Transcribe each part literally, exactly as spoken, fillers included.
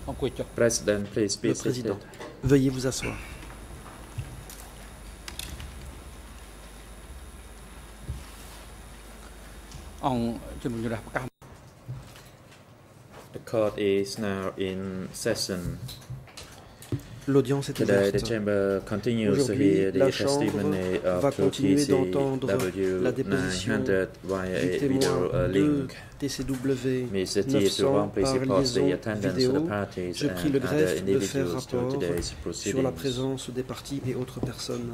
President, please be Le seated. Président, veuillez vous asseoir. The court is now in session. L'audience est Today, the ouverte. chamber continues to Aujourd'hui, hear la the Chambre testimony va of two continuer T C d'entendre W la déposition nine hundred via du a témoin video uh, de link. T C W Mister T neuf S cents please par report the liaison attendance of the vidéo. parties Je prie le and other greffe de faire individuals to rapport today's sur la proceedings. présence des parties et autres personnes.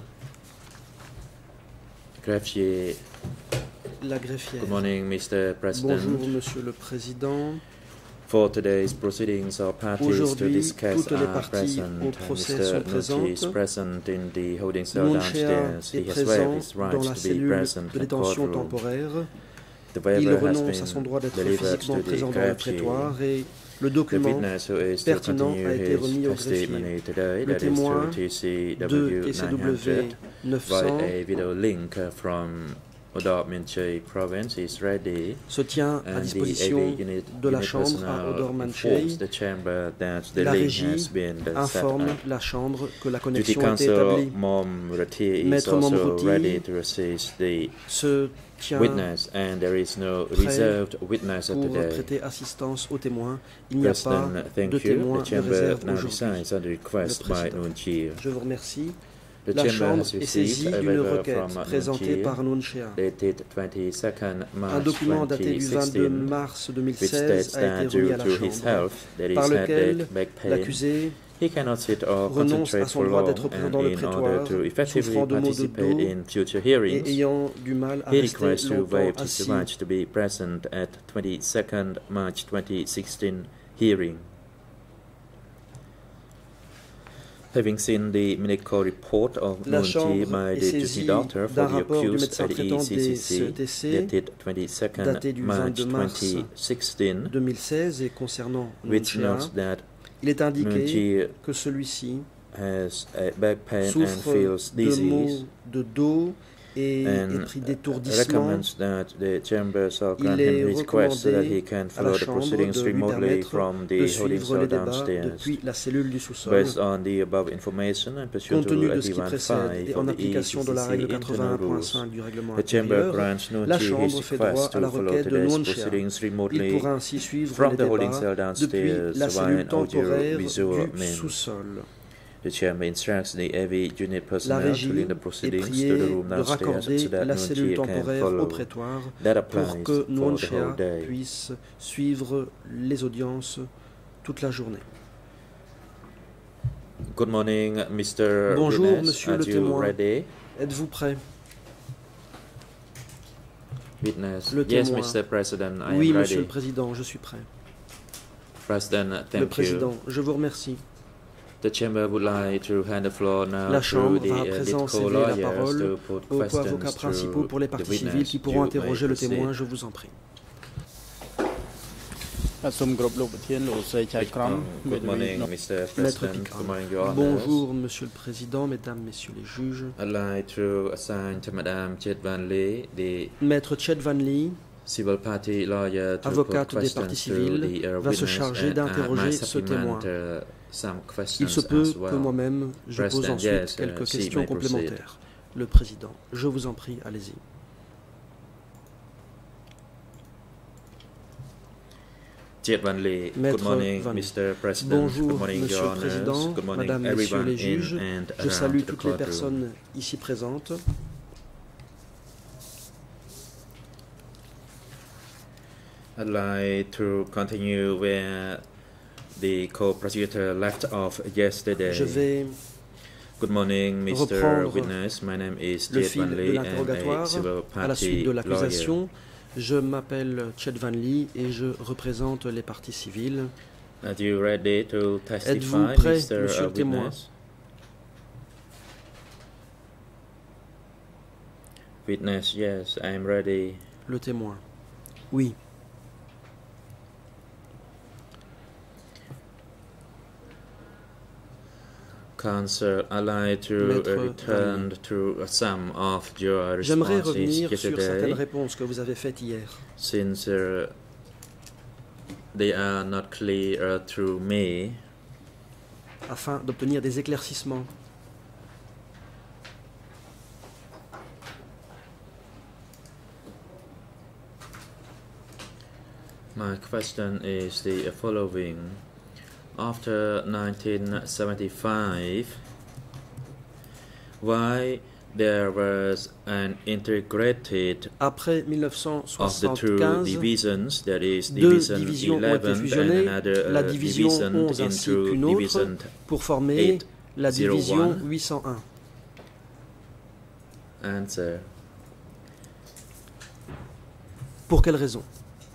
Greffier, La greffière. good morning, Mister President. Bonjour, Monsieur le Président. For today's proceedings, our parties to Aujourd'hui, discuss toutes les are parties present. au procès Mister sont Nucci is présentes. present in the holding cell Nunchea downstairs. est He has waived présent his right dans la to be cellule present de in the détention courtroom. temporaire. The Il waiver has renonce à son droit been d'être delivered physiquement to the présent dans le greffier. prétoire et le The document witness who is to pertinent continue a été his remis au testimony greffier. today, Le that is témoin through T C de W T C nine W hundred neuf by cents a video link from Odor Minche province is ready, se tient à and the A disposition V unit, de la unit Chambre à personnel Odor informs Manchei. the chamber that the La link régie has been set informe up. la Chambre que la Duty connexion a été counsel établie. Mom Rati is Maître also Momruti ready to assist the Se tient witness, and there is no prêt reserved witness pour today. prêter assistance aux témoins. Il n'y a pas President, de thank you. témoins The de chamber réserve now aujourd'hui. decides on the request Le by Président. Nunchi. Je vous remercie. The La chamber Chambre has est received saisie a d'une waiver requête from présentée Nunchi, par Nunchea. dated twenty-second Un March document daté du vingt-deux twenty sixteen, mars deux mille which seize states a that été remis due à la to his Chambre, health, that is par lequel headache, back pain, l'accusé he cannot sit or renonce à concentrate son for droit long, d'être présent and dans le in order prétoire, to effectively souffrant de maux de participate dos in future et hearings, ayant du mal à he rester requests to longtemps waive his assis. right to be present at twenty-second March twenty sixteen hearing. Having seen the medical report of La Nunchi Chambre by est the duty saisie doctor d'un for the rapport du accused médecin at the traitant des E C C C E T C dated twenty-second daté du March vingt-deux mars twenty sixteen, deux mille seize et concernant which Nunchea, notes that il est indiqué Nunchi que celui-ci has a back pain and souffre feels de dizzy, maux de dos et est and pris d'étourdissement. recommends that the chamber shall Il grant est him his request so that recommandé he can à la follow the Chambre proceedings de lui remotely permettre from de the holding suivre les cell débats downstairs. depuis la cellule du sous-sol. Based on the above information and pursuant Compte to tenu Rule de ce qui précède eighty-one et five en of the application de la E C C règle internal quatre-vingt-un point rules, cinq du règlement the chamber intérieur, grants la Nunchi Chambre his fait droit request à la to follow requête de today's Nunchea. proceedings Il remotely pourra ainsi suivre from les the holding débats cell depuis downstairs la via cellule an temporaire audio-visual du means. sous-sol. The chamber instructs the A V unit La personnel to régie link the est proceedings priée to the room de downstairs raccorder so that la cellule Nunchi can temporaire au follow. prétoire That pour applies que for the Nunchea whole day. puisse suivre les audiences toute la journée. Good morning, Mister Bonjour, Witness. monsieur Are le you témoin. ready? Êtes-vous prêt? Witness. Le Yes, témoin. Mister President, I Oui, am Monsieur le ready. Président, je suis prêt. President, Le thank you. Président, je vous remercie. The chamber would like to hand the floor now La to Chambre the va à uh, présent lead céder la co-lawyers parole to put aux questions avocats principaux to pour les the parties civiles witness. qui pourront You may interroger le proceed. témoin, je vous en prie. សូមគោរពលោកប្រធានលោកស្រីចៅក្រម Um, Good morning, Mister Maître President. Picard. Good morning, Your Honors. Bonjour, Monsieur le Président, Mesdames, Messieurs les juges. I'd like to assign to Madame Chet Van Lee, the Maître Chet Van Lee, civil party lawyer, to avocate put des parties questions to civiles, the uh, va se witness, charger and I d'interroger might ce témoin. supplement, uh, some Il questions se peut as well. que moi-même, je pose President, ensuite yes, uh, quelques she questions may proceed. complémentaires. Le Président, je vous en prie, allez-y. Chet Van Lee. Maître Good morning, Van Lee. Mister President. Bonjour, Good morning, Monsieur Your le Honors. Président, Good morning, Madame, Messieurs everyone les juges. in and Je around salue the toutes les courtroom. personnes ici présentes. I'd like to continue where the co-prosecutor left off yesterday. Je vais Good morning, Mister reprendre Witness. My name is le Chet Van fil de Lee, and a l'interrogatoire civil à la suite party de lawyer. l'accusation. Je m'appelle Chet Van Lee et je représente les parties civiles. Are you ready to Êtes-vous testify, prêt, Mister Monsieur uh, le témoin? Witness? Witness, yes, I am ready. Le témoin. Oui. Counsel, I'd like to Maître uh, return to some of your J'aimerais responses revenir sur certaines yesterday, réponses que vous avez faites hier. since uh, they are not clear to me. Afin d'obtenir des éclaircissements. My question is the following. After nineteen seventy-five, why there was an integrated Après mille neuf cent soixante-quinze, divisions, that is deux division divisions ont été eleven fusionnées, and another, la uh, division division onze ainsi into qu'une autre, division pour former la division eight oh one. huit cent un. Answer. Pour quelle raison?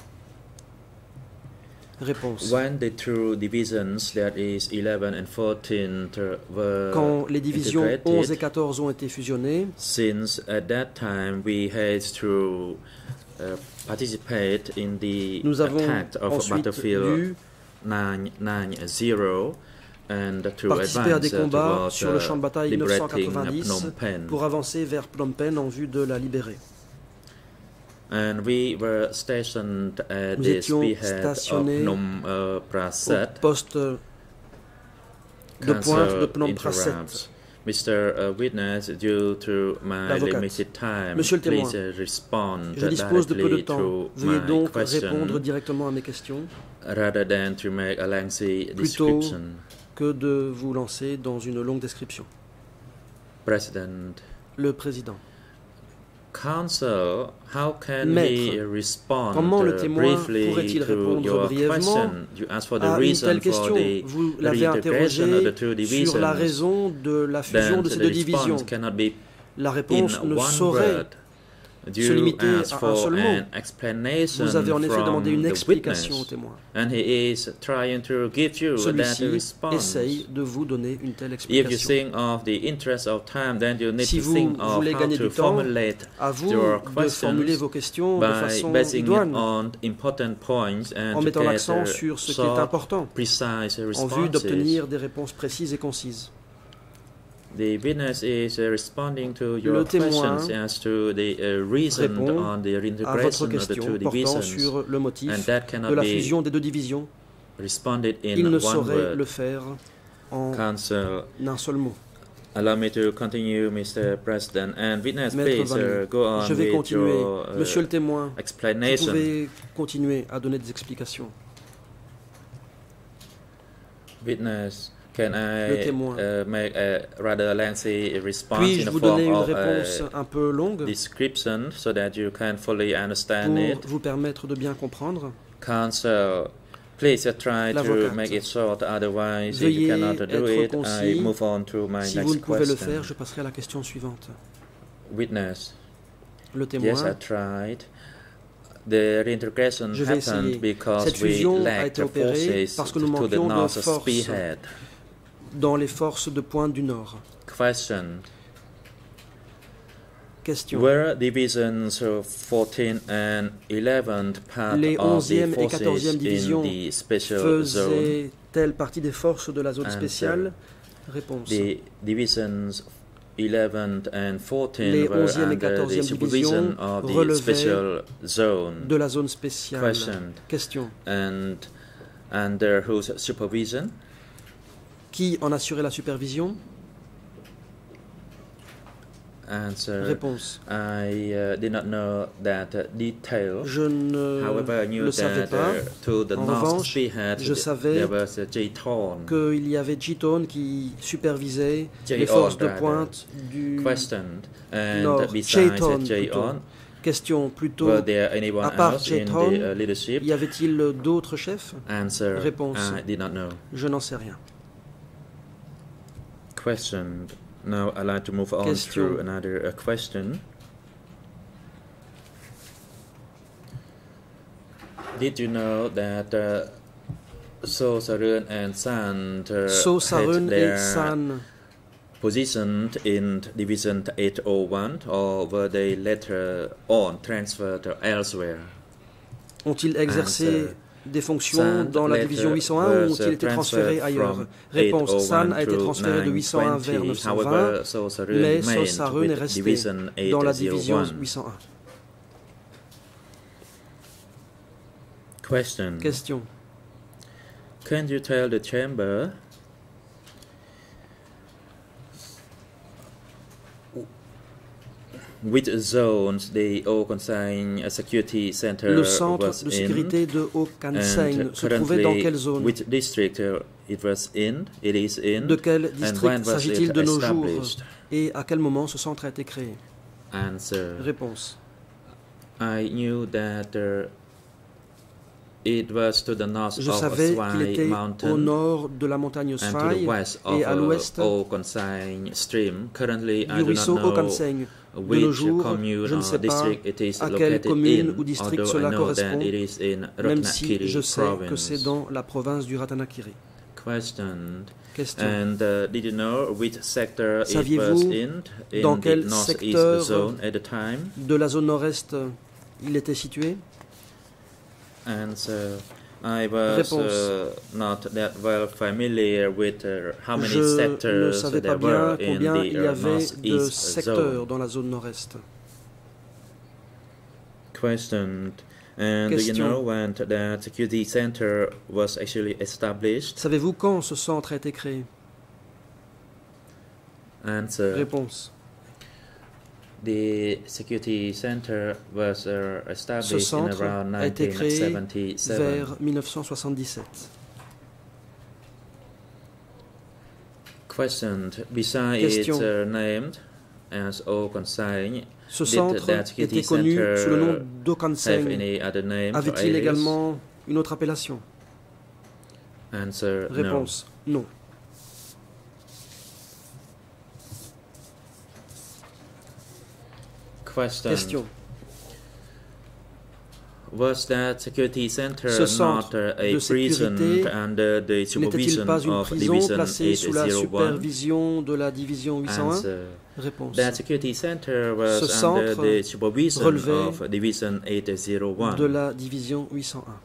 Réponse. When the two divisions, that is eleven and fourteen, were Quand les divisions integrated, onze et quatorze ont été fusionnées, since at that time we had to uh, participate in the nous avons attack of ensuite battlefield dû nine ninety and to participer à des advance combats towards sur le champ de bataille neuf cent liberating quatre-vingt-dix Phnom Penh. pour avancer vers Phnom Penh en vue de la libérer. And we were stationed at Nous the étions spearhead of stationnés Phnom uh, Praset. Au poste de pointe de Phnom Praset. Mister Uh, witness, due to my L'avocate. limited time, Monsieur le témoin, please uh, respond je dispose de peu de directly temps. to Veuillez my donc question répondre directement à mes questions rather than to make a lengthy plutôt description. que de vous lancer dans une longue description. President, Le président. counsel, how can Maître, he respond comment le uh, témoin briefly pourrait-il to répondre your brièvement question? You asked for the à une reason telle for question? the Vous l'avez reintegration interrogé of the two divisions. sur la raison de la fusion Then de ces the deux divisions. response cannot be La réponse in ne one saurait word. se You limiter asked à un for seul mot. an explanation Vous avez en effet from demandé une the explication au witness, témoin. and he is trying to give you that Celui-ci response. essaye de vous donner une telle If you explication. think of the interest of time, then you need Si to vous think of voulez how gagner to du temps, formulate À vous your de formuler questions vos questions de by façon basing it idoine, on important points and en to mettant get l'accent a sur ce qui est short, important, precise en vue responses. d'obtenir des réponses précises et concises. The witness is uh, responding to your Le témoin questions as to the uh, reason répond on the à votre reintegration of the question two portant divisions, sur le motif and that de cannot la be fusion des deux divisions. responded in Il ne one saurait word. le faire en Counsel, un seul mot. allow me to continue, Mister President, and witness, Maître please Van uh, Lee, go on je vais with continuer. your uh, Monsieur le témoin, vous explanation. pouvez continuer à donner des explications. Witness, can Le I témoin. uh, make a rather lengthy response Puis-je in the vous form donner une of réponse a un peu longue description so that you can fully understand pour it? vous permettre de bien comprendre? Counsel, please uh, try to L'avocate. make it short, otherwise if Veuillez you cannot do être it, concis. I move on to my Si vous next ne pouvez le question. faire, je passerai à la question suivante. Witness, Le yes, I témoin, tried. The reintegration Je vais happened essayer. because Cette we fusion a lacked été the opérée forces parce que nous to the manquions de north forces. spearhead. dans les forces de pointe du Nord. Question. Question. Were divisions of fourteen and eleven part Les of the onzième et forces quatorzième in divisions the special zone? faisaient-elles partie des forces de la zone Answer. spéciale? Réponse. The divisions eleven and fourteen Les were onzième et under the quatorzième supervision divisions of the relevaient special zone. de la zone spéciale. Question. Question. And under whose supervision? Qui en assurait la supervision? Answer. Réponse. I uh, did not know that uh, detail. Je ne However, I knew le savais that pas. uh, to the En north revanche, spearhead je savais there was a J-Tone. qu'il y avait G-Tone qui supervisait J-on, les forces de rather. pointe du Question. And Nord. besides J-Tone, J-on, Question plutôt. were there anyone À part else in J-Tone, the uh, leadership? Y avait-il d'autres chefs? Answer. Réponse. I did not know. Je n'en sais rien. Question. Now I'd like to move on Question. to another uh, question. Did you know that uh, So Sarun and San uh, So Sarun had et their San positioned in Division eight oh one, or were they later on transferred elsewhere? ont-ils exercé Answer. des fonctions San dans la later division huit cent un ou was, ont-ils uh, été transférés transferred ailleurs? from Réponse. eight oh San one a été to transféré de huit cent un nine vers twenty. neuf cent vingt, However, So Sarun mais remained So Sarun est with resté Division dans la eight oh division one. huit cent un. Question. Question. Can you tell the chamber which zones the Okansang Security Center Le centre was de in, sécurité de Okansang and se trouvait dans currently quelle zone? which district uh, it was in, it is in, De quel and when district was s'agit-il it de nos jours? established? Et à quel moment ce centre a été créé? Answer. Réponse. I knew that uh, it was to the north Je of savais qu'il Swai était Mountain au nord de la montagne and to the Svai west et of à l'ouest uh, Okansang Stream. Currently, I du do not ruisseau know Okansang. De nos which jours, commune je ne or sais pas district it is à quelle located commune in, ou district although I cela know correspond, that it is in même si Ratnakiri je sais que c'est province. dans la province du Ratanakiri. Question. Question. And uh, did you know which sector it was Saviez-vous in, in dans the quel northeast secteur zone at the time? De la zone nord-est, il était situé? Answer. I was Réponse. uh, not that well familiar with uh, how many Je ne sectors savais there pas were bien in combien the il y uh, avait de northeast secteurs zone. dans la zone nord-est. Question. And do you Question. know when that security center was actually established? Savez-vous quand ce centre a été créé? Answer. Réponse. The security center was uh, Ce established in centre around a été nineteen créé seventy-seven. vers mille neuf cent soixante-dix-sept. Question. Besides Question. it's uh, named as Okansang, Ce did centre that security était connu center sous le nom have d'Okansang. any other name or Avait-il alias? également une autre appellation? Answer. No. Réponse. Non. Question. Question. Was that security center Ce centre not uh, a de prison sécurité under the N'était-il supervision pas une of prison Division placée sous la eight oh one? supervision de la division huit cent un? Answer. Réponse. That security center was Ce under centre the supervision relevait of Division eight oh one. De la division huit cent un.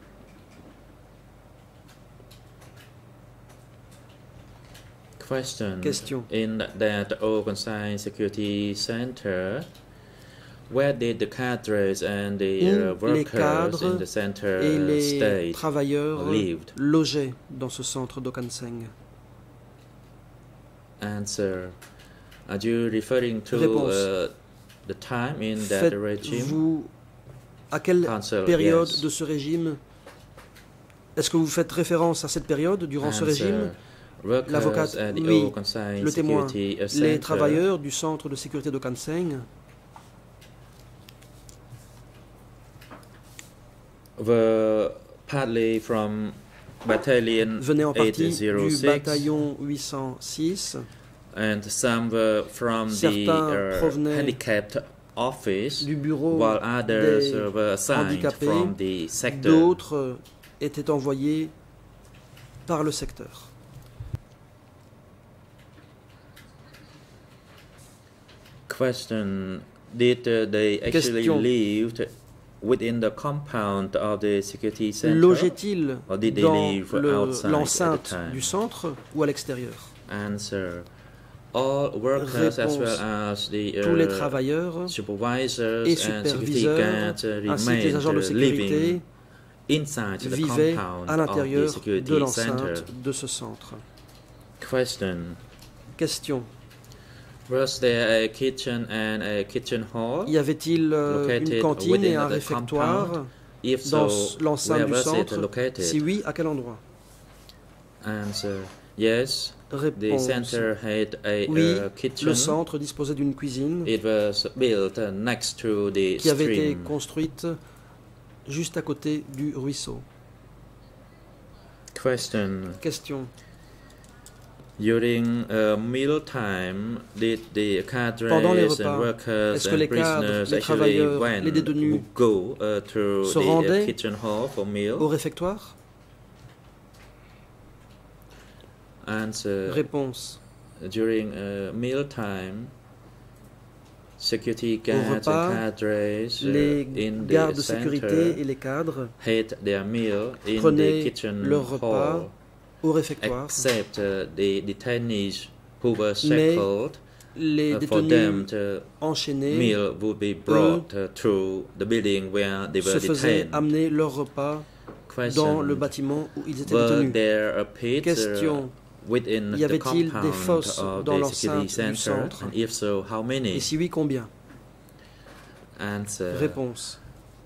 Question. Question. In that Okansang security center, where did the cadres and the Où uh, les workers cadres in the center et les stayed travailleurs or lived? logeaient dans ce centre d'Okansang? Answer. Are you referring to Réponse. uh, the time in that regime? Faites-vous à quelle Answer, période yes. de ce régime? Est-ce que vous faites référence à cette période durant ce Answer. régime? Workers L'avocate, at the oui. Okansang Le témoin. security Les center travailleurs du centre de sécurité d'Okansang were partly from battalion venaient en partie du eight oh six bataillon huit cent six. and some were from the Certains uh, provenaient handicapped office du bureau while others des uh, were assigned handicapés, from the sector. D'autres étaient envoyés par le secteur. Question. Did uh, they actually Question. lived within the compound of the security center? Logeait-il Or did they dans live le- outside at the l'enceinte time? du centre ou à l'extérieur? Answer. All workers as well Réponse. as the Tous les uh, travailleurs supervisors et and security superviseurs guards uh, ainsi que les remained agents de uh, sécurité living inside the vivaient compound à of the l'intérieur security de center. l'enceinte de ce centre. Question. Question. Was there a kitchen and a kitchen hall? Y avait-il euh, une Located cantine et un within the réfectoire compound? If dans so, l'enceinte where du was it centre? located? Si oui, à quel endroit? Answer. Yes, the Réponse. center had a Oui, uh, kitchen. le centre disposait d'une cuisine It was built uh, next to the qui avait été stream. construite juste à côté du ruisseau. Question. Question. During uh, mealtime, did the cadres Pendant les and repas, workers est-ce que and les cadres, prisoners les actually travailleurs, went les détenus would go uh, to se the uh, rendaient kitchen hall for meal? Au réfectoire? Answer. Réponse. During uh, mealtime, security Au guards repas, and cadres uh, les in gardes the de sécurité center et les cadres had their meal in the prenaient kitchen leur repas hall, au réfectoire. except uh, the detainees who were Mais shackled. les Uh, for them détenus to enchaînés meal would be brought uh, through the building where they were se faisaient detained. amener leur repas dans le Question: bâtiment où ils étaient were détenus. there a pit uh, Question: within y the avait-il des compound fosses of dans the security l'enceinte du center? centre? And if so, how Et many? si oui, combien? Answer: Réponse: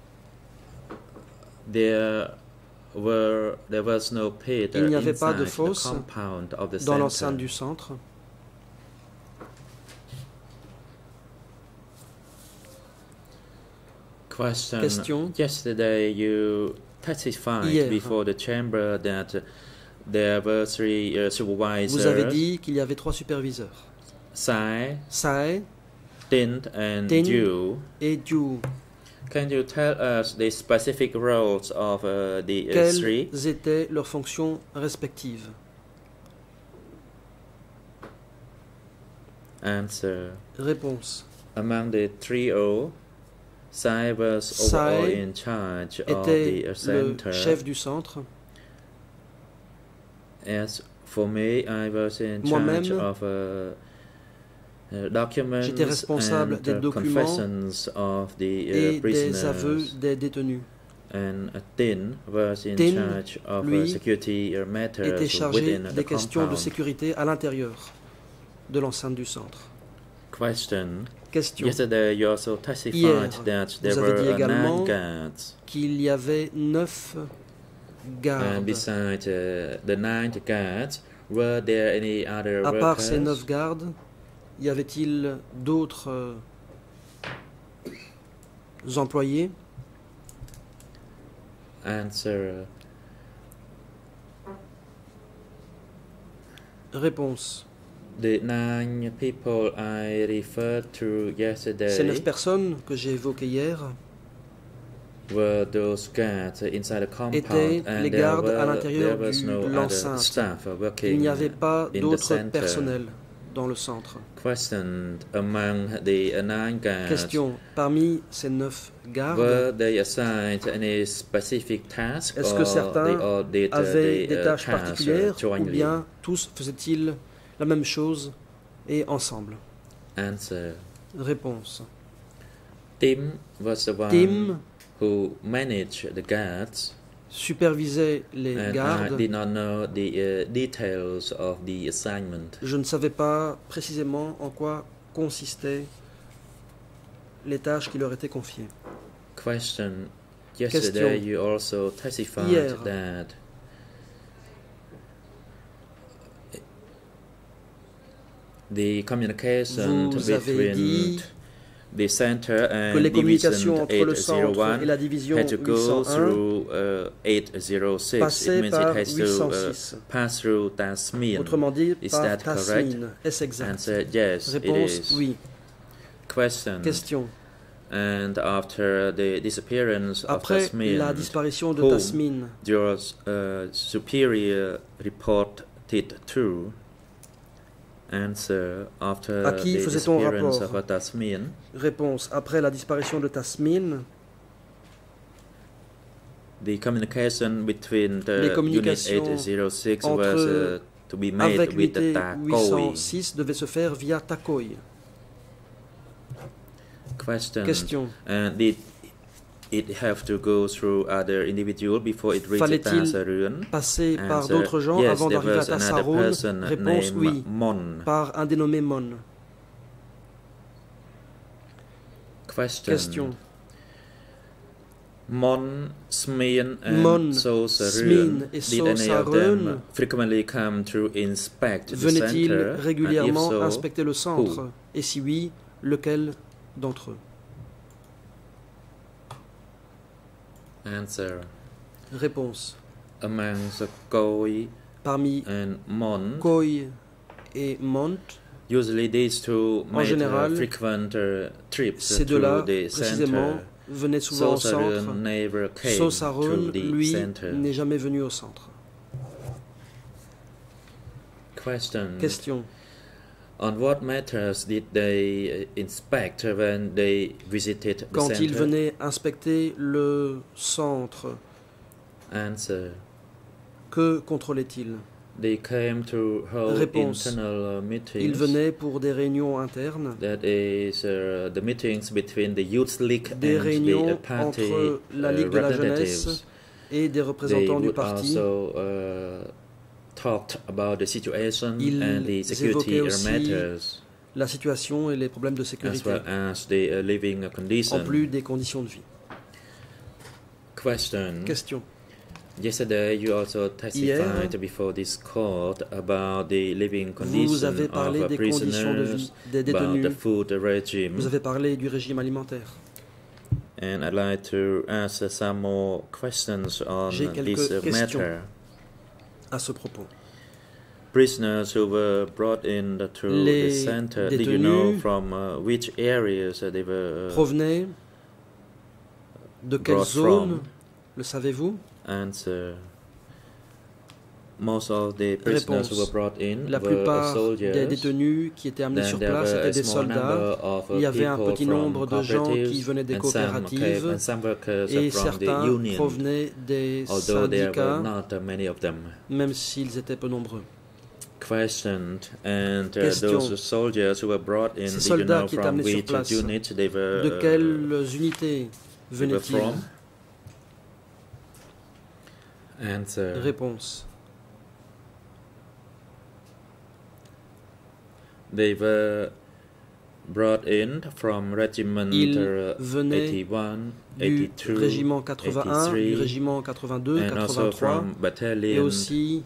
There were there was no pit il n'y avait pas inside de the fosse compound of the dans l'enceinte center. du centre. Question: Question: Yesterday you testified Hier, before the chamber that there were three uh, vous avez supervisors, dit qu'il y avait trois superviseurs, Sai, Sae, Tint, and Tin Ju. et Ju. Can you tell us the specific roles of uh, the uh, Quelles three? étaient leurs fonctions respectives? Answer: Réponse: Among the trio, Sai was overall Sai in charge of était the uh, le center. chef du centre. As for me, I was in Moi-même, charge of uh, uh, documents j'étais responsable and des uh, documents confessions of the uh, et des aveux prisoners. des détenus. And uh, Tin was in Tin, charge of uh, lui, security uh, était matters chargé within des the questions de compound. sécurité à l'intérieur de l'enceinte du centre. Question: Question: Yesterday you also testified Hier, that there vous avez were dit uh, également nine guards. qu'il y avait neuf And gardes. besides uh, the nine guards, were there any other À part ces workers? neuf gardes, y avait-il d'autres euh, employés? Answer: Réponse: The nine people I referred to yesterday ces neuf personnes que j'ai évoquées hier were those guards inside the compound, étaient and les there, gardes à were, l'intérieur there was du- no de other l'enceinte. staff Il working n'y avait pas in the d'autres center. personnels dans le centre. Question: Among the uh, nine guards, Question: parmi ces neuf gardes, were they assigned any specific task, est-ce que or certains they all did uh, avaient the des uh, tâches tasks uh, particulières ou jointly? bien tous faisaient-ils la même chose et ensemble? Answer: Réponse: Tim was the one Tim who managed the guards, supervisait les and I gardes. did not know the uh, details of the assignment. Je ne savais pas précisément en quoi consistaient les tâches qui leur étaient confiées. Question: Yesterday Question. you also testified Hier. that the communication Vous avez between dit the center que and les Division communications entre le eight oh centre one et la division had to go huit cent un through uh, eight oh six. It passaient means par it has huit cent to uh, six. pass through Tasmin. Autrement dit, Is par that correct? Tasmin. Est-ce exact? Answer: Yes, it Réponse: is. oui. Question: Question: And after the disappearance of après Tasmin, la disparition de whom Tasmin, your uh, superior reported to? Answer: After À qui the faisait-on disappearance rapport? of Tasmin, réponse: après la disparition de Tasmin, the communication between Les the Unit communications eight oh six entre- was uh, to be made avec with the l'unité huit cent Takoi. six devait se faire via Takoi. Question: Question: And did it have to go through other individuals before it reached Fallait-il Tasarun? passer par Answer: d'autres gens Yes, avant there d'arriver à was another Tassarun? person Réponse: named oui, Mon. par un dénommé Mon. Question: Question: Mon, Smin, and Mon, Sosarun, Smin et did any of Sosarun them frequently come to inspect the venaient-ils center? régulièrement And if so, inspecter le centre? Et si oui, lequel d'entre eux? Answer: Réponse: Among the Koi parmi and Mon, Koi et Mont, usually these two En made général, uh, frequent uh, trips ces to deux-là, the précisément, center. venaient souvent au centre. Sosarun never came Sosarun, to the lui, center. n'est jamais venu au centre. Question: Question: On what matters did they uh, inspect when they visited the quand center? ils venaient inspecter le centre, Answer: que contrôlaient-ils? They came to hold Réponse: internal uh, meetings. Ils venaient pour des réunions internes, That is uh, the meetings between the youth league des and the réunions uh, party entre la uh, Ligue de la representatives. jeunesse et des they représentants du would parti. also uh, talked about the situation Ils and the security évoquaient aussi matters, la situation et les problèmes de as sécurité, well as the uh, living en condition. plus des conditions de vie. Question. Question. Yesterday, you also testified Hier, before this court about the living vous condition avez of parlé uh, des conditions de prisoners, vie des about the détenus. food regime, Vous avez parlé du régime alimentaire. and I'd like to ask some more questions on J'ai this quelques uh, questions matter. à ce propos. Prisoners who were brought in the, to the Les center, did you know détenus from uh, which areas uh, they were uh, provenaient de quelle brought zone, from? le savez-vous? Answer. Most of the prisoners who were Réponse. brought in La were uh, plupart des soldiers. détenus qui étaient amenés Then sur there place were étaient a des small soldats. number of uh, Il y avait un people petit from nombre de gens qui cooperatives venaient des and some, okay, coopératives and some workers et from the certains union, provenaient des although there were syndicats, not uh, many of them. même s'ils étaient peu nombreux. Question. And uh, Question. those soldiers who were brought in, Ces did you soldats know qui étaient from amenés sur which place, unit they were, de uh, quelles unités they were venaient-ils? from? Answer. Réponse. They were brought in from regiment Ils uh, venaient eighty-one, du eighty-two, régiment quatre-vingt-un, du eighty-three, régiment quatre-vingt-deux, and also quatre-vingt-trois, from et battalion aussi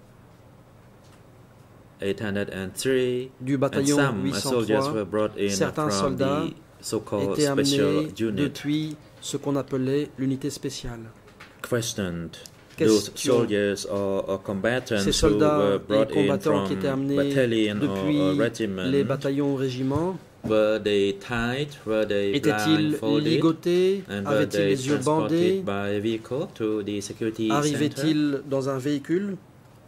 eight oh three, du and bataillon some uh, soldiers huit cent trois. were brought in Certains from soldats the so-called étaient special amenés unit. depuis ce qu'on appelait l'unité spéciale. Questioned. Those Question. soldiers or, or combatants Ces who were soldats et brought in combattants qui from étaient amenés battalion or, or depuis regiment, les bataillons ou régiments, were they tied, were they étaient-ils blindfolded, ligotés? and were Avaient-ils they les yeux bandés? transported by vehicle to the security center? Arrivaient-ils dans un véhicule?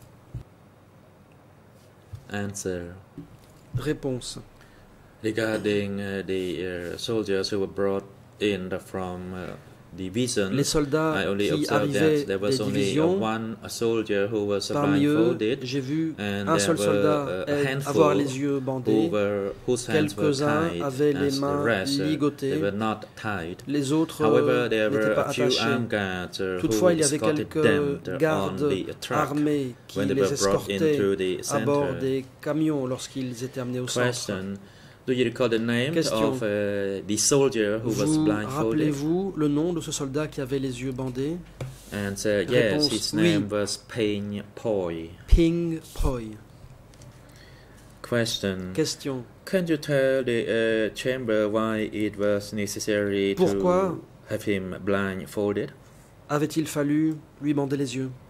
Answer. Réponse. Regarding uh, the uh, soldiers who were brought in from uh, division, Les soldats I only qui observed arrivaient that there was des only uh, divisions, one a soldier who was uh, parmi eux, blindfolded, j'ai vu and un there seul were soldat uh, a être- handful avoir les yeux who bandés, were, whose hands were quelques-uns tied, avaient les as the mains rest, uh, they ligotées, were not tied. les autres However, there n'étaient were pas a few attachés. armed guards uh, Toutefois, who il y avait escorted quelques them uh, on gardes the truck armés qui when they les were brought escortaient into the à bord center. des camions lorsqu'ils étaient amenés au centre. Question. Do you recall the name Question. of uh, the soldier who was Vous blindfolded? rappelez-vous le nom de ce soldat qui avait les yeux bandés? And uh, yes, Réponse, his oui. name was Peng Poi. Ping Poi. Question. Question. Can you tell the uh, chamber why it was necessary Pourquoi to have him blindfolded? avait-il fallu lui bander les yeux?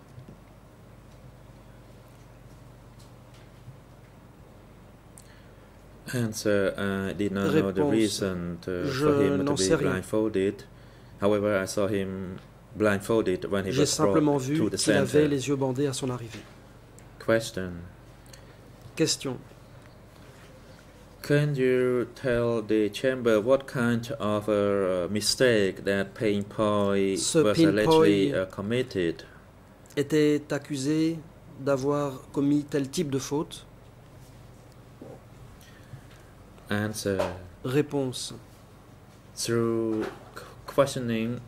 Answer. I did not know the Réponse. reason to, Je for him to n'en be sais rien. blindfolded. However, I saw him blindfolded when he J'ai was simplement brought vu to the qu'il avait center. les yeux bandés à son arrivée. Question. Question. Can you tell the chamber what kind of a uh, mistake that Peng Poi Ce was Peng allegedly Poi uh, committed? Était accusé d'avoir commis tel type de faute? Answer. Réponse. Through q- questioning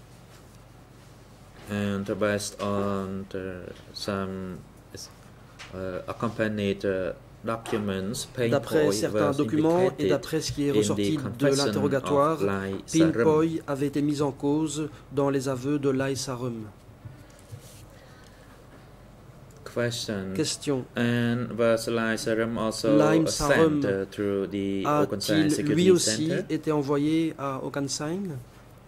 and based on the, some uh, accompanied uh, documents, Peng D'après Poi certains was documents et indicated d'après ce qui est in the ressorti de confession l'interrogatoire, of Lai Ping Sarum. Poi avait été mis en cause dans les aveux de Lai Sarum. Question. Question. And was Lai Sarum also Lai uh, Sarum sent uh, through the Okansan A-t-il Security lui aussi Center? été envoyé à Okansan?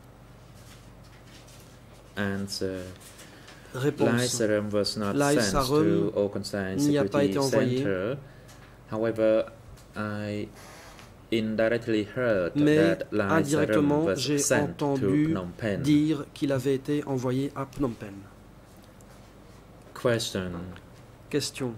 Answer. Lai Réponse. Sarum was not Lai sent Sarum to Okansan n'y a pas Security été envoyé. Center. However, I indirectly heard Mais that Lai Sarum indirectement, was j'ai sent to entendu Phnom Penh. dire qu'il avait été envoyé à Phnom Penh. Question. Question.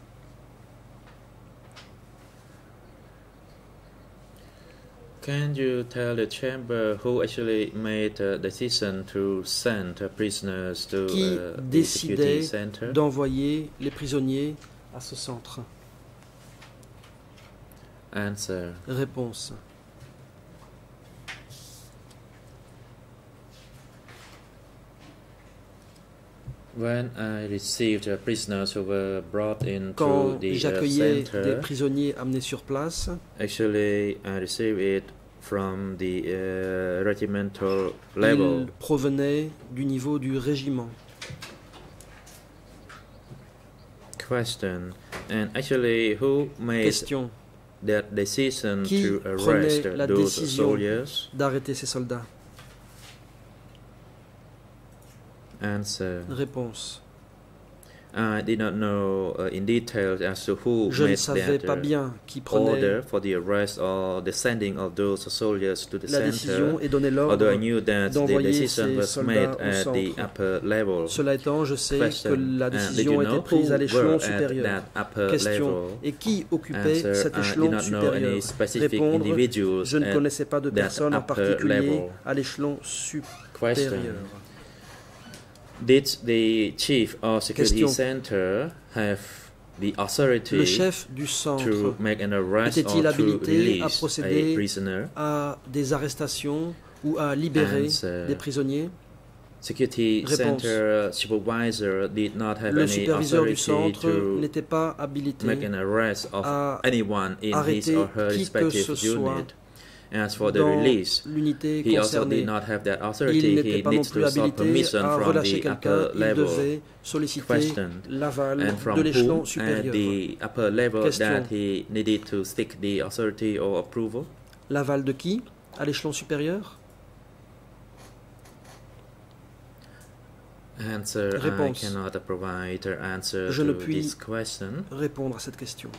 Can you tell the chamber who actually made a decision to send uh, prisoners to Qui uh, the security décidait center? d'envoyer les prisonniers à ce centre? Answer. Réponse. When I received uh, prisoners who were brought into Quand the uh, j'accueillais des center, prisonniers amenés sur place, actually I received it from the uh, regimental level. ils provenaient du niveau du régiment. Question. And actually, who made Question. that decision Qui to prenait arrest la those décision soldiers? d'arrêter ces soldats? Answer. Réponse. I did not know uh, in detail as to who Je ne made savais that pas uh, bien qui prenait order for the arrest or the sending of those soldiers to the la center. décision et donnait Although I l'ordre. knew that the d'envoyer decision ces was soldats made au at the centre. upper level. Cela étant, je sais Question. que la And did décision you a know été prise who à l'échelon were supérieur. at that upper Question. level? Et qui occupait Answer. cet I did échelon not know supérieur? any specific Répondre. individuals Je ne at connaissais pas de that personne en upper particulier level. à l'échelon Question. supérieur. Did the chief of security Question. center have the authority Le chef du to centre make an arrest était-il or to habilité à release a procéder prisoner? à des arrestations ou à libérer Answer. des prisonniers? Security Réponse. center supervisor did not have Le any superviseur du authority centre to n'était pas habilité make an arrest of à anyone in his arrêter or her qui que respective ce soit unit. As for the dans release, l'unité he also concernée. did not have that Il authority. n'était He pas non needs plus to sought habilité permission à from relâcher the quelqu'un, upper il level. devait solliciter Question. l'aval And de from l'échelon whom at supérieur. the upper level Question. that he needed to seek the authority or approval? L'aval de qui à l'échelon supérieur? Answer. Réponse. I cannot provide an answer Je to ne puis this question. répondre à cette question.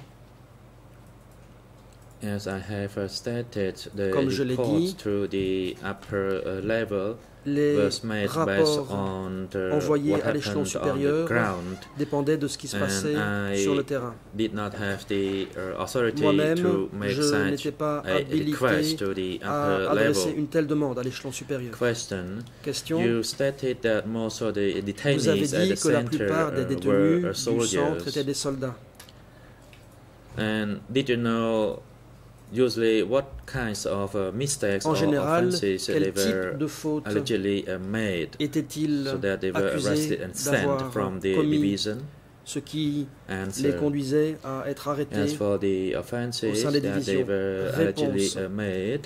As I have uh, stated, the Comme je l'ai report dit, to the upper uh, level Les was made based rapports on the, envoyés what à l'échelon happened on the supérieur ground. dépendaient de ce qui se passait And I sur le terrain. Did not have the uh, authority Moi-même, to make je such n'étais pas a request habilité to the à upper adresser level. une telle demande à l'échelon supérieur. Question. Question. You stated that most of the Vous avez detainees at dit the que la center plupart des uh, détenus were uh, du centre soldiers. étaient des soldats. And did you know usually what kinds of uh, mistakes En or général, offenses they quel were type de faute allegedly uh, made était-il so that they were accusé arrested and sent d'avoir from the commis, division? ce qui Answer. les conduisait à être arrêtés? As for the offenses au sein des that they divisions. were allegedly Réponse. uh, made,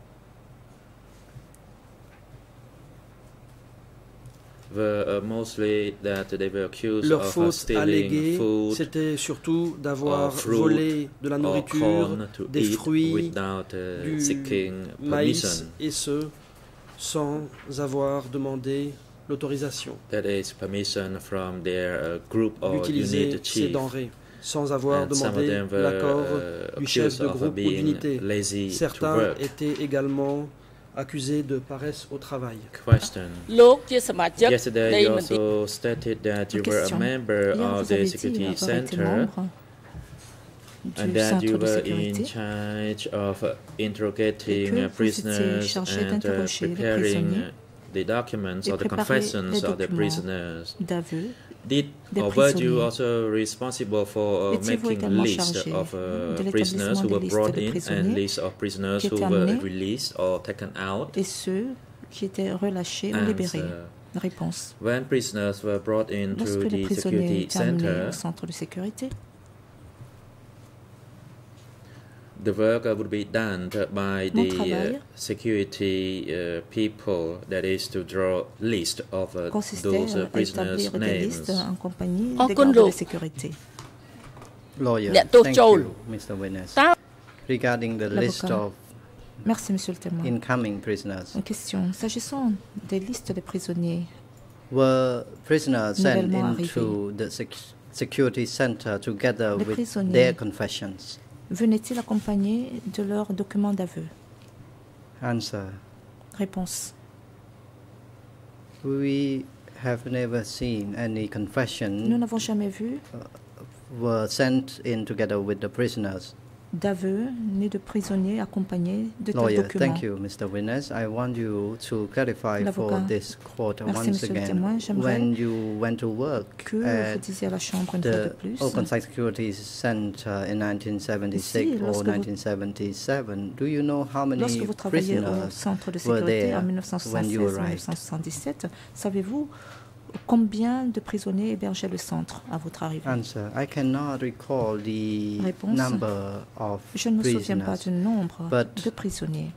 were uh, mostly that they were accused Leur of uh, faute stealing alléguée, food c'était surtout d'avoir or fruit volé de la or nourriture, corn to des eat fruits, without uh, du seeking maïs, permission. et ce, sans avoir demandé l'autorisation That is permission from their uh, group or d'utiliser unit ces chief. denrées, sans avoir And some of demandé them were l'accord uh, du chef accused de of groupe ou being d'unité. lazy to Certains work. étaient également accusés de paresse au travail. Question. លោកជាសមាជិក Yesterday នៃ you មន្ទីរ also stated that you were a Question. member Hier, of vous the avez dit security avoir été center membre and du that centre you de were in sécurité charge of uh, et interrogating que uh, vous étiez prisoners chargé and uh, d'interroger les preparing prisonniers uh, the documents et or the préparer confessions les of the documents prisoners. d'aveu. Did des or were you prisonniers. also responsible for uh, Étiez-vous making également list chargé of uh, de prisoners who l'établissement were des brought listes de in and prisonniers list of prisoners qui who étaient were amenés released or taken out? Et ceux qui étaient relâchés ou libérés. Answer. Réponse. When prisoners were brought into Lorsque les the prisonniers security étaient amenés center, au centre de sécurité, the work uh, would be done by Mon the uh, travail security uh, people, that is to draw list of uh, consistait those uh, à prisoners' établir des names. listes en compagnie En des Kun gardes Lu. de sécurité. Lawyer, អ្នកទោស thank ចូល you, Mister Witness. តើ Regarding the list L'avocat. of Merci, Monsieur le témoin. incoming prisoners, Une question. S'agissant des listes des prisonniers, were prisoners sent Nouvellement into the sec- security center together Les with prisonniers. their confessions? venaient-ils accompagnés de leurs documents d'aveu? Answer. Réponse. We have never seen any Nous confession n'avons jamais vu were sent in together with the prisoners. d'aveu ni de prisonniers accompagnés de tels Lawyer, documents. thank you, Mister Witness. I want you to clarify for L'avocat. this court Merci, once Monsieur le again. témoin. J'aimerais When you went to work Que vous at disiez à la Chambre une fois de the plus, Oakland Security Center in nineteen seventy-six Ici, or lorsque vous- nineteen seventy-seven, do you know how many lorsque vous travaillez au prisoners centre de were sécurité there en when you mille neuf cent soixante-seize arrived? mille neuf cent soixante-dix-sept, savez-vous Combien de prisonniers hébergeaient le centre à votre arrivée? Answer. I cannot recall the Réponse. number of Je ne me souviens pas prisoners. du nombre but de prisonniers.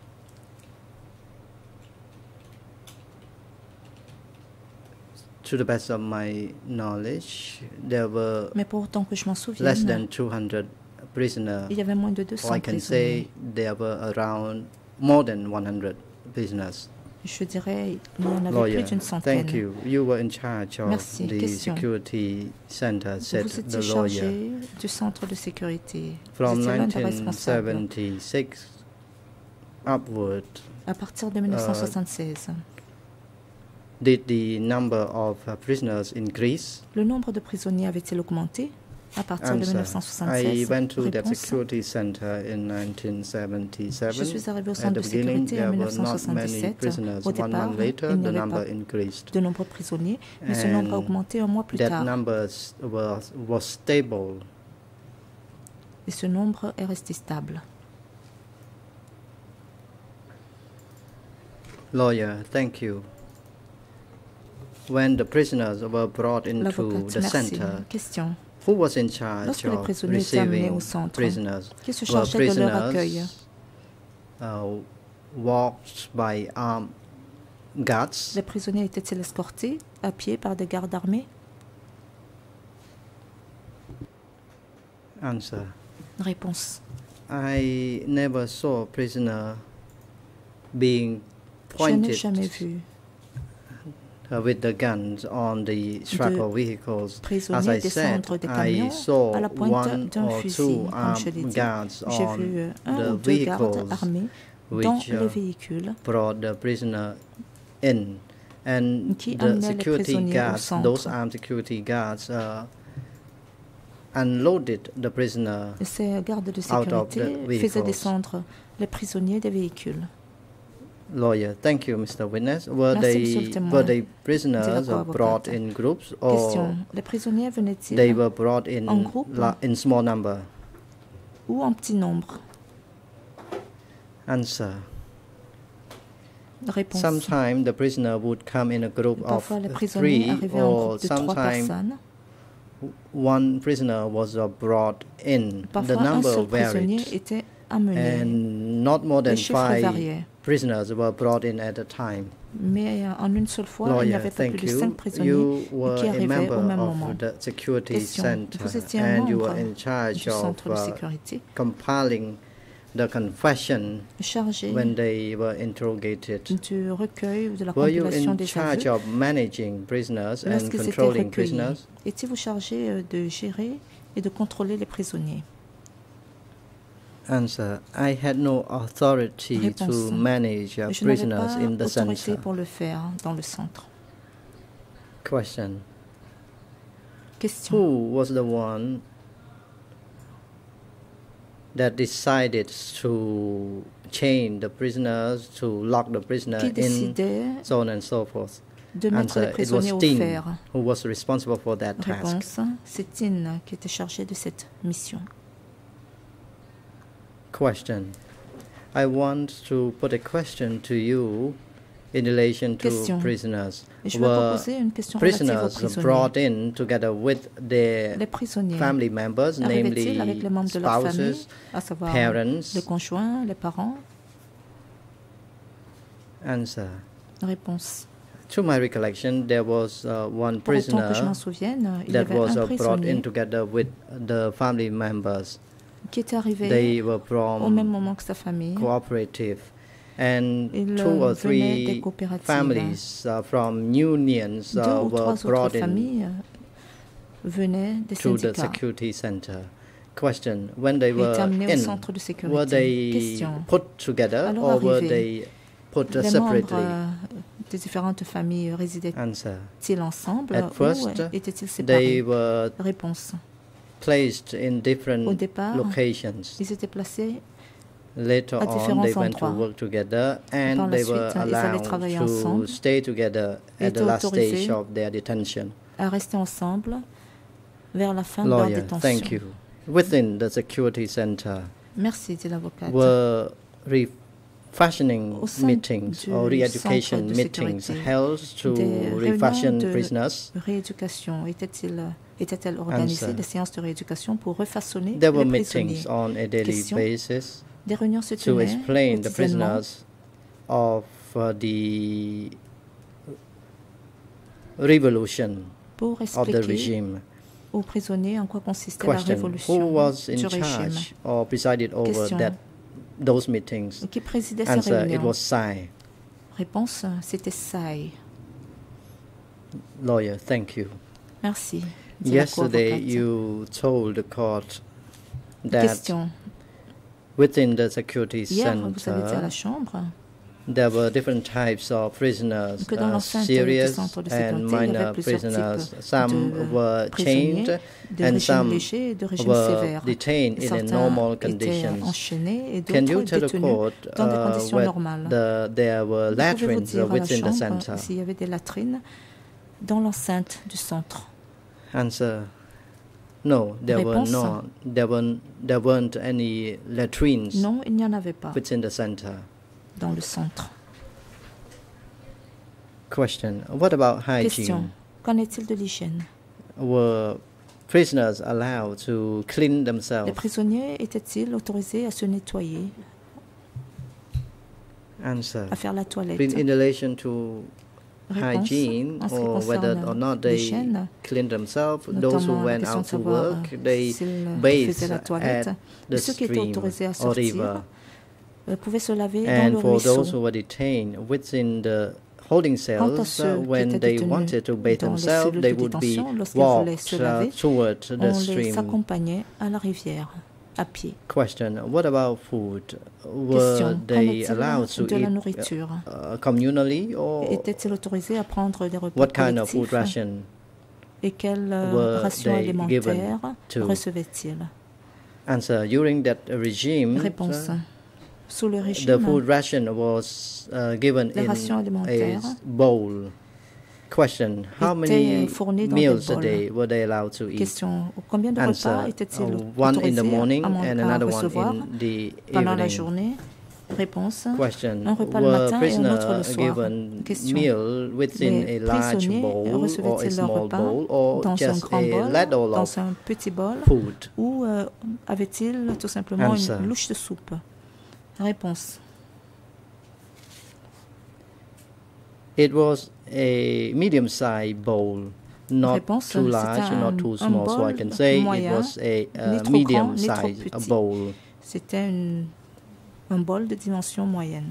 To the best of my knowledge, there were Mais pour autant que je m'en less souvienne, than two hundred prisoners. il y avait moins de Or deux cents I can prisonniers. say there were around more than one hundred prisoners. Je dirais il y en avait Lawyer, plus d'une centaine. thank you. You were in charge of Merci. the Question. security center, said Vous the étiez lawyer. chargé du centre de sécurité. Vous From étiez l'un des nineteen responsables. seventy-six upward, À partir de mille neuf cent soixante-seize, did the number of uh, prisoners increase? le nombre de prisonniers avait-il augmenté à partir de mille neuf cent Answer. I soixante-seize? went to that Réponse. security center in nineteen seventy-seven. Je suis arrivé au At centre the de beginning, sécurité en there were not many mille neuf cent soixante-dix-sept. prisoners. Au One départ, month later, il n'y the avait number pas increased. de nombreux prisonniers, mais ce nombre a And augmenté un mois plus That tard. number was, was stable. Et ce nombre est resté stable. Lawyer, thank you. When the prisoners were brought into L'avocate, the merci. center, Question. who was in charge Lorsque les of prisonniers étaient amenés receiving au centre, prisoners? qui se Were chargeait de leur accueil? prisoners uh, walked by armed guards? Les prisonniers étaient-ils escortés à pied par des gardes armés? Answer. Réponse. I never saw a prisoner being Je n'ai pointed jamais vu uh, with the guns on the strap de of vehicles. As prisonniers I said, descendre des I camions saw à la pointe one d'un or fusil, two comme je l'ai armed dit. guards J'ai on vu euh, un the ou deux gardes vehicles armés dans which les uh, véhicules brought the prisoner in, and qui the amenaient les security prisonniers au guards, those centre. armed security guards, uh, unloaded the prisoner. Et ces gardes de Out of the sécurité vehicles. faisaient descendre les prisonniers des véhicules. Lawyer, thank you, Mister Witness. Were Merci, monsieur le they témoin. were they prisoners Dit la uh, brought co-avocate. in groups, or Question. Les prisonniers they venaient-ils were brought in en groupe? la- in small number? ou en petit nombre? Answer. Réponse. Sometimes the prisoner would come in a group of Parfois, les prisonniers three, arrivaient en or groupe de trois sometimes personnes. one prisoner was uh, brought in. The Parfois, un number seul prisonnier varied, était amené. and not more Les than chiffres five variaient. prisoners were brought in at a time. Mais euh, en une seule fois, il n'y Lawyer, avait pas thank plus de you. cinq prisonniers You were qui a arrivaient member au même of moment. the security Question. center, Vous étiez un and you membre were in charge du of centre de uh, sécurité, compiling the confession chargé when they were interrogated. du recueil ou de la Were you compilation in des charge aveux. of managing prisoners and Lorsqu'ils étaient controlling recueillis, prisoners? étiez-vous chargé euh, de gérer et de contrôler les prisonniers? Answer. I had no authority Réponse. to manage uh, Je n'avais prisoners pas in the autorité center. pour le faire dans le centre. Question. Question. Who was the one that decided to chain the prisoners, to lock the prisoner Qui in, décidait so on and so forth? de mettre les Answer. It was prisonniers au Tin fer? who was responsible for that task. Réponse. C'est Tin qui était chargé de cette mission. Question. I want to put a question to you in relation to Question. prisoners. Et je vais Were proposer une question relative aux prisoners brought prisonniers. in together with their Les prisonniers family members, arrivaient-ils avec namely les membres de leur famille, spouses, à savoir parents? les conjoints, les parents? Answer. Réponse. To my recollection, there was uh, one Pour autant que je prisoner m'en souvienne, il y that avait was un uh, brought in prisonnier together with the family members. qui était arrivé They were au même from moment que sa famille. cooperative, and Il two or venait des three coopératives. families uh, from unions Deux uh, ou were trois autres brought in familles venaient des to the syndicats. security center. Question: When they Ils were étaient amenés au in, centre de were sécurité. they Question. put together Alors or were arrivés, they put uh, Les membres separately? euh, des différentes familles résidaient-ils Answer: ensemble At ou first, étaient-ils they séparés? were Réponse. placed in Au different départ, locations. ils étaient placés Later à on, différents they went to endroits. work together, and Par la they were suite, ils allaient allowed travailler to ensemble. stay together Ils at the étaient last autorisés stage of their detention. à rester ensemble vers la fin de leur Lawyer, détention. thank you. Within the security center, Merci, dit l'avocate. were refashioning Au sein meetings du or re-education centre de meetings sécurité, held to des refashion réunions de prisoners? rééducation étaient-ils étaient-elles organisées, Answer. des séances de rééducation pour refaçonner There were les meetings prisonniers? on a daily Question. basis Des réunions se to tenaient explain the quotidiennement prisoners of uh, the revolution pour of the expliquer regime. aux prisonniers en quoi consistait la Question: révolution who was in du régime. charge or presided over Question. that those meetings? Qui présidait ces Answer: it réunions? was Sai. Réponse, c'était Sai. Lawyer: thank you. Merci. dit la Yesterday, co-avocate. you told the court that Question. within the security Hier, vous avez dit à center, la Chambre there were different types of prisoners, que dans uh, l'enceinte du serious centre de and sécurité, il y avait minor plusieurs prisoners. types Some de were prisonniers, chained de and régime some léger et de régime were sévère. detained Et in a certains normal étaient conditions. enchaînés et Can you d'autres tell the détenus court dans des uh, conditions normales. whether there were Pouvez-vous latrines dire à la within the Chambre center? s'il y avait des latrines dans l'enceinte du centre? Answer: no, there were Réponse. not. There weren't, there weren't any latrines Non, il n'y en avait pas within the center. dans le centre. Question: what about Question. hygiene? Qu'en est-il de l'hygiène? Were prisoners allowed to clean Les themselves? prisonniers étaient-ils autorisés à se nettoyer, Answer: à faire la toilette? in in relation to Réponse. hygiene, En ce qui or whether concerne or not they l'hygiène, clean themselves, those who notamment la went question out de to savoir work, they s'ils bathed faisaient la toilette, at et the ceux qui étaient stream autorisés à or sortir river. euh, pouvaient se laver dans And le for those ruisseau. who were detained within the holding Quant à cells, ceux uh, qui when étaient they détenus wanted to bathe dans les themselves, cellules they de would be détention, lorsqu'ils voulaient walked se uh, laver, toward the on les stream. accompagnait à la rivière, à pied. Question: what about food? Were Question. Qu'en they est-il allowed to de la eat nourriture? uh, communally, or Étaient-ils autorisés à prendre des repas what kind of food collectifs? ration? Et quelle euh, were ration they alimentaire given to? recevaient-ils? Answer: during that regime, Réponse. uh, Sous le the régime, food ration was uh, given Les in rations alimentaires a bowl. Question: how étaient many fournies dans des meals a bols. day were they allowed to eat? Question. Combien de Answer: repas étaient-ils uh, one in autorisés the morning à, man- and à another one recevoir in the pendant la evening. journée? Réponse. Question: Un repas le were matin et un autre le prisoners soir. given Question. meal within Les a large prisonniers bowl or a recevaient-ils leur small repas bowl, or dans un just grand a bol, ladle of dans un petit bol, food? ou euh, avait-il tout simplement Answer. une louche de soupe? Réponse. It was a medium-sized bowl, not Réponse, too c'était large, un- not too un small. So I bol can say it moyen, was a ni uh, trop grand, ni trop medium-sized petit. bowl. C'était une- un bol de dimension moyenne.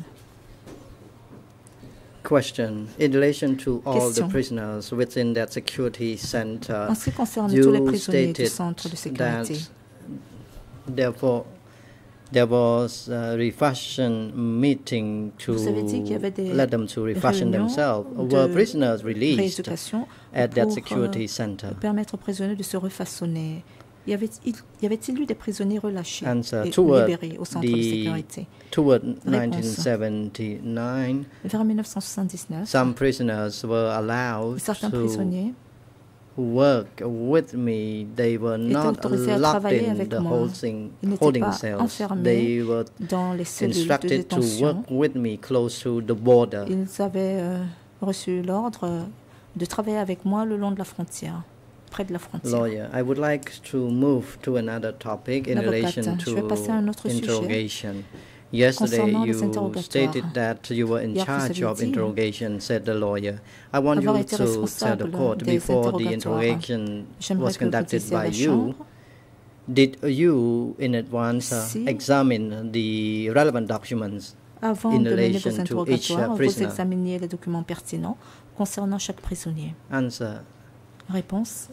Question: in relation to all Question. the prisoners within that security center, En ce qui concerne tous les you prisonniers du stated centre de that sécurité, therefore there was a refashion meeting to Vous avez dit qu'il y avait des let them to refashion réunions themselves. de Were prisoners released rééducation at that pour security euh, center? permettre aux prisonniers de se refaçonner. Y avait-il y avait-il eu des prisonniers relâchés Answer: et toward libérés au centre de the sécurité? toward Réponse. nineteen seventy-nine, Vers mille neuf cent soixante-dix-neuf, some prisoners were allowed certains to prisonniers work with me. They were not autorisés à locked travailler in avec the moi. holding, Ils n'étaient holding pas cells. enfermés They were dans les cellules de instructed to détention. work with me close to the border. Ils avaient euh, reçu l'ordre euh, de travailler avec moi le long de la frontière, près de la frontière. Lawyer, I would like to move to another topic in L'avocate, relation je vais passer à un autre to sujet. interrogation. Yesterday, Concernant les you interrogatoires. stated that you were in Hier, vous charge avez of dit interrogation, said the lawyer. I want avoir you été to tell the responsable court des before the interrogatoires. interrogation J'aimerais was que vous conducted disiez à by la you. Chambre Did you, in advance, uh, Si- examine the relevant documents avant in de mener relation vos to each, uh, interrogatoires, vous prisoner? examiniez les documents pertinents concernant chaque prisonnier. Answer: Réponse.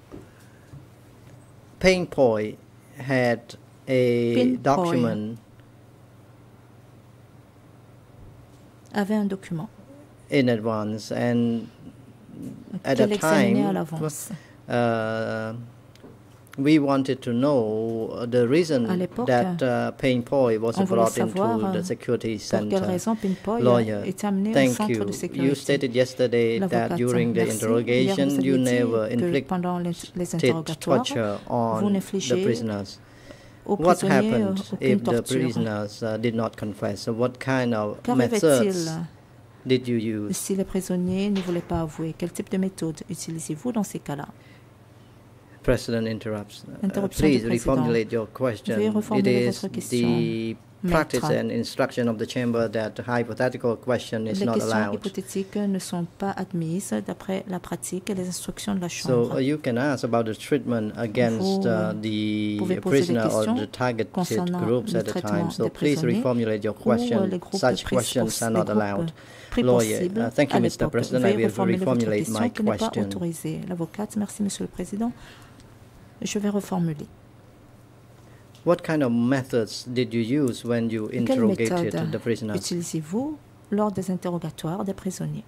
Payne Poi had a Payne Poi. document Avait un document in advance, and at qu'elle the examinait à time, l'avance. uh, we wanted to know the reason À l'époque, that uh, Payne Poi was on voulait brought savoir, into euh, the security Pour quelle center. raison Pinpoy Lawyer, est amené au thank centre you. de You sécurité? stated yesterday that L'avocate, during the merci. Hier, interrogation, vous you aviez dit never que inflicted pendant les, les interrogatoires, torture vous on the n'infligez prisoners. aux What prisonniers euh, happened aucune if the torture. prisoners uh, did not confess? So what kind of Qu'arrivait-il methods did you use? si les prisonniers ne voulaient pas avouer? Quel type de méthode utilisez-vous dans ces cas-là? President interrupts. Uh, Interruption du please président. reformulate your question. Veuillez It reformuler is votre question, the practice maître. and instruction of the chamber that hypothetical question is Les not questions allowed. hypothétiques ne sont pas admises d'après la pratique et les instructions de la So Chambre. uh, you can ask about the treatment against Vous uh, the pouvez poser des prisoner or questions the targeted concernant groups le at the traitement time. So des please prisonniers reformulate your ou euh, question. les groupes Such pris questions pour- are les not groupes allowed. pris pour Lawyer, cible uh, thank you, à Mister l'époque. President. I Veuillez will reformuler votre reformulate question my qui n'est pas question. autorisée. L'avocate, merci Monsieur le Président. Je vais reformuler. What kind of methods did you use when you Quelle interrogated méthode the prisoners? utilisez-vous lors des interrogatoires des prisonniers?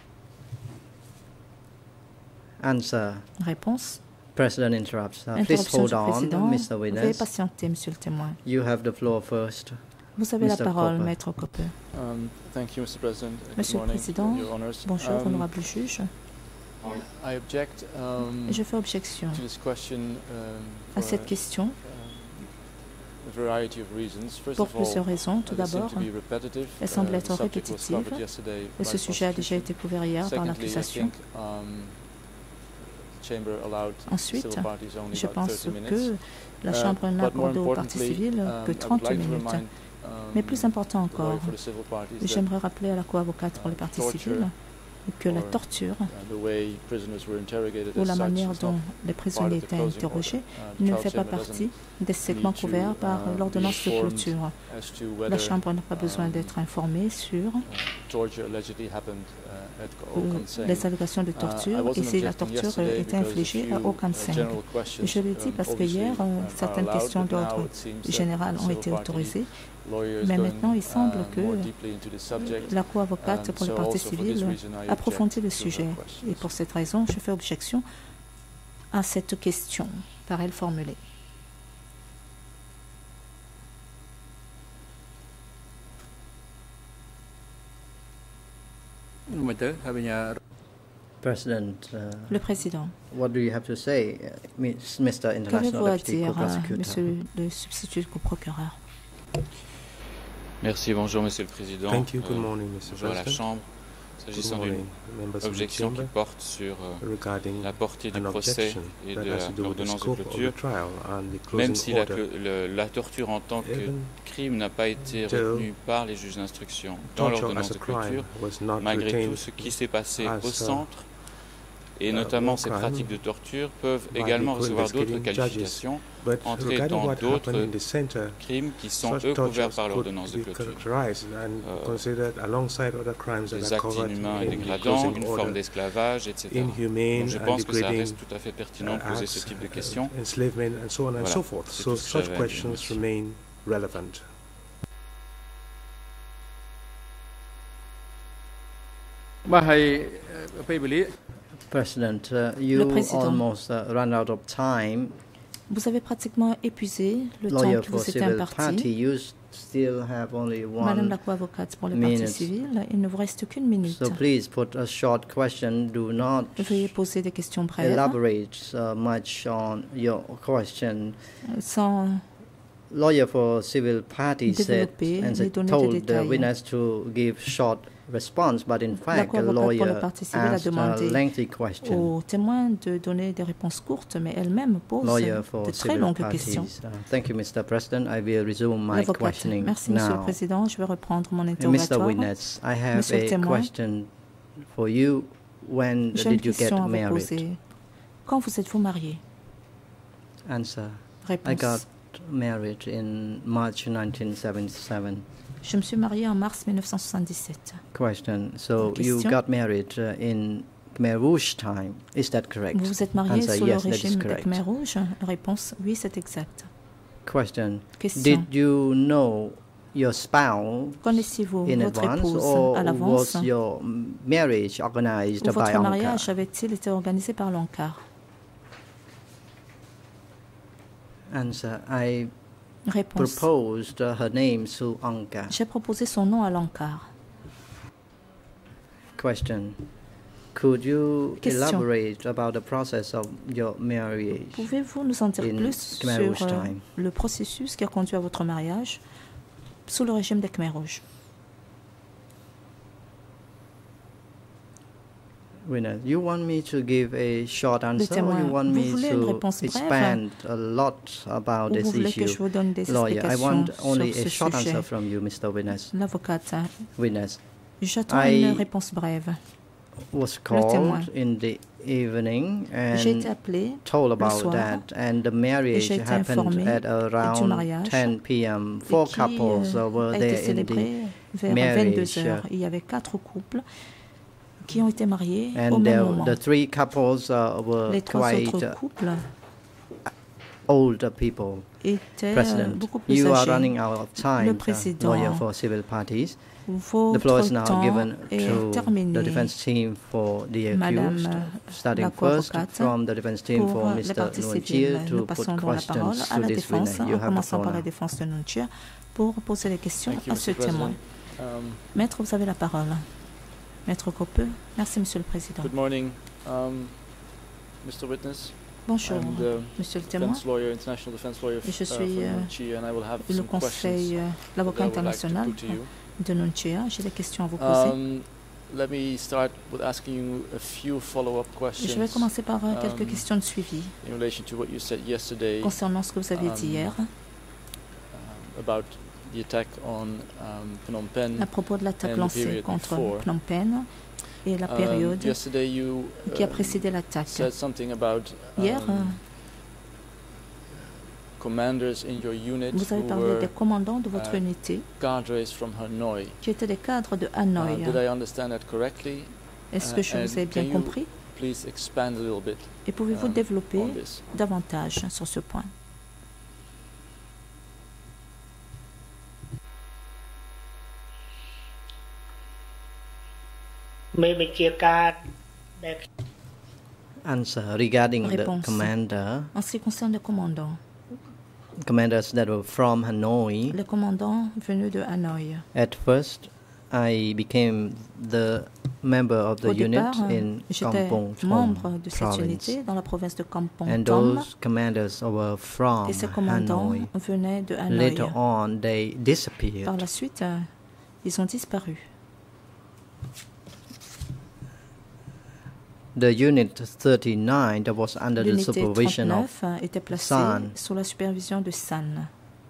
Answer. Réponse. President interrupts. Uh, please Interruption hold du on, Président. Mister Veuillez Witness. patienter, Monsieur le témoin. You have the floor first. Vous avez la Mister parole, Copper. Maître Copper. Um, thank you, Mister President. Good Monsieur le morning, Président, Your Honors. bonjour, Um, honorable juge. I object um, Je fais objection to this question um, à for cette question um, a variety of reasons. First pour of all, plusieurs raisons. Tout uh, they seem d'abord, to be repetitive. elle semble Uh, être the subject was répétitive. covered yesterday Et by ce the sujet a déjà prosecution. été couvert hier par Secondly, I l'accusation. think, um, the chamber allowed Ensuite, civil parties only je about pense thirty minutes. que la Uh, Chambre n'a but more accordé aux parties importantly, civiles um, que I would trente like to minutes. remind, um, Mais plus important the lawyer encore, for the civil parties that, j'aimerais rappeler à la co-avocate pour les parties torture civiles que la or, torture uh, the way prisoners were interrogated ou as la such manière was dont not les prisonniers étaient interrogés Uh, the ne trial fait pas chamber doesn't partie des segments need to, couverts par uh, l'ordonnance be de informed clôture. as to La whether, Chambre n'a pas besoin um, d'être informée sur torture allegedly happened uh, at euh, Okansen. les allégations de Uh, I torture wasn't et si la objecting torture yesterday était because a infligée à few, aucun uh, cinq. general questions, Je l'ai dit um, parce que obviously, hier, euh, um, are certaines allowed, questions but now d'ordre it seems that général the ont civil été party autorisées, lawyer is mais going, maintenant il semble uh, que more deeply into the subject. la co-avocate Um, pour les so parties also for this civiles reason, I approfondit le object to her sujet. questions. Et pour cette raison, je fais objection à cette question par elle formulée. President, uh, Le Président, what do you have to say, uh, Miss- Mister qu'avez-vous International à Deputy dire, euh, Co-Prosecutor? Monsieur le substitut du procureur? Merci, bonjour Monsieur le Président. Thank you. Good Euh, morning, Mister bonjour à la President. Chambre. Good S'agissant d'une morning, members of the objection qui chamber, porte sur euh, regarding la portée du an procès objection et that de has to do with the l'ordonnance de scope of clôture, the trial and the même closing si la, order. cl- le- la torture en tant que Even crime n'a pas été though retenue par les juges d'instruction dans torture l'ordonnance as de a crime clôture, was not malgré retained tout ce qui s'est passé as au a- centre, et uh, notamment war ces crime pratiques de torture, peuvent by également the recevoir d'autres investigating judges. qualifications, But entrer regarding dans what d'autres happened in the center, crimes qui sont such eux couverts tortures par could l'ordonnance de be clôture. characterized and Euh, considered alongside other crimes that Des are actes covered inhumains et in the dégradants, closing une forme order, d'esclavage, et cetera. inhumane Donc je and pense que ça degrading reste tout à fait pertinent de uh, poser ce acts, type de uh, questions. enslavement and so on and Voilà, so forth. c'est So tout ce que such j'avais à dire. questions Merci. remain relevant. President, uh, you Président. almost uh, ran out of time. Vous avez pratiquement épuisé le Lawyer temps qui for vous était civil party, imparti. you still have only Madame la one. co-avocate pour les minute. parties civiles, il ne vous reste qu'une minute. So please put a short question. Do not Veuillez poser des questions brèves, elaborate uh, much on your question. sans Lawyer for civil party said développer and ni said, donner des told the détails. witness to give short response, but in La fact, the co-avocate pour les lawyer parties civiles a asked a demandé lengthy question. aux témoins de donner des réponses courtes, mais elle-même pose Lawyer for de très civil longues parties. questions. Uh, thank you, Mister President. I will resume my L'avocate, questioning merci Monsieur le now. Président, je vais reprendre mon Uh, Mister interrogatoire. Witness, I have Monsieur le a témoin, question for you. When J'ai une did you get question à vous married? poser. Quand vous êtes-vous marié? Answer. I Réponse. got married in March nineteen seventy-seven. Je me suis mariée en mars mille neuf cent soixante-dix-sept. Question. So you Question. got married uh, in Khmer Rouge time. Is that correct? Vous vous êtes marié Answer, sous yes, le that is régime des correct. Khmer Rouges? Réponse, oui, c'est exact. Question. Question. Did you know your spouse Connaissiez-vous in votre advance, épouse or à l'avance? was your marriage organized Ou by votre Angkar? mariage avait-il été organisé par l'Ankar? Answer. I Réponse. proposed uh, her name to Angkar. J'ai proposé son nom à l'Ankar. Question. Could you Question. elaborate about the process of your marriage? Pouvez-vous nous en dire In plus Khmer sur Rouge euh, time. le processus qui a conduit à votre mariage sous le régime des Khmer Rouges? Winner, you want me to give a short answer, or témoin, you want vous me voulez une to réponse brève, expand a lot about Ou vous this voulez que je issue? vous donne des Lawyer, I explications want sur only a ce short sujet? answer from you, Mister Witness. L'avocate, Witness j'attends I- une réponse brève. was témoin. called in the evening J'ai été and appelée told about soir, that, and the marriage j'ai été happened informée at around mariage, ten p m et Four qui couples euh, uh, were a été there in the célébré vers marriage, vingt-deux heures. uh, Il y avait quatre couples qui ont été mariés au and même there- moment. the three couples uh, were Les trois quite autres uh, couples older people. étaient euh, President, beaucoup plus you are âgés. running out of time, Le uh, président, lawyer for civil parties. Votre The floor is now temps given est to terminé. the defense team for the Madame, accused, euh, starting la first co-avocate, from the defense team Pour for les Mister parties Nguyen civiles, to nous put passons donc la parole questions à to la this défense, witness. You en have the commençant floor par la now. défense de Nunchia, pour poser les questions Thank you, à Mister ce témoin. President. Um, Maître, vous avez la parole. Maître Copeux. Merci, Monsieur le Président. good morning, um, Mister Witness. Bonjour, I'm the Monsieur le témoin. defense lawyer, international defense lawyer Je uh, suis, for euh, Nunchi, and I will have Le some questions Conseil, euh, that l'avocat I would like to international put to you. de Nunchia. J'ai des questions à vous poser. Um, let me start with asking you a few follow-up questions Je vais commencer par euh, quelques um, questions de suivi in relation to what you said yesterday concernant ce que vous avez dit um, hier um, about the attack on um, Phnom Penh. à propos de l'attaque and the lancée period contre before. Phnom Penh et la Um, période yesterday you qui a um, précédé l'attaque. said something about Hier, euh, um, commanders in your unit vous avez who parlé were des commandants de votre uh, unité cadres from Hanoi. qui étaient des cadres de Uh, Hanoï. did I understand that correctly? Est-ce uh, que je and vous ai bien can you compris? Please expand a little bit Et pouvez-vous um, développer on this. davantage sur ce point? Answer regarding the Réponse. commander, En ce qui concerne les commandants, commanders that were from Hanoi. les commandants venus de Hanoï. At first, I became the member of the Au unit départ, in j'étais Kampong membre Thom de cette province, unité dans la province de Kampong and Thom, those commanders were from et ces commandants Hanoi. venaient de Hanoï. Later on, they Par disappeared. la suite, euh, ils ont disparu. The unit thirty-nine that was under the L'unité supervision of trente-neuf euh, était placée San. sous la supervision de San.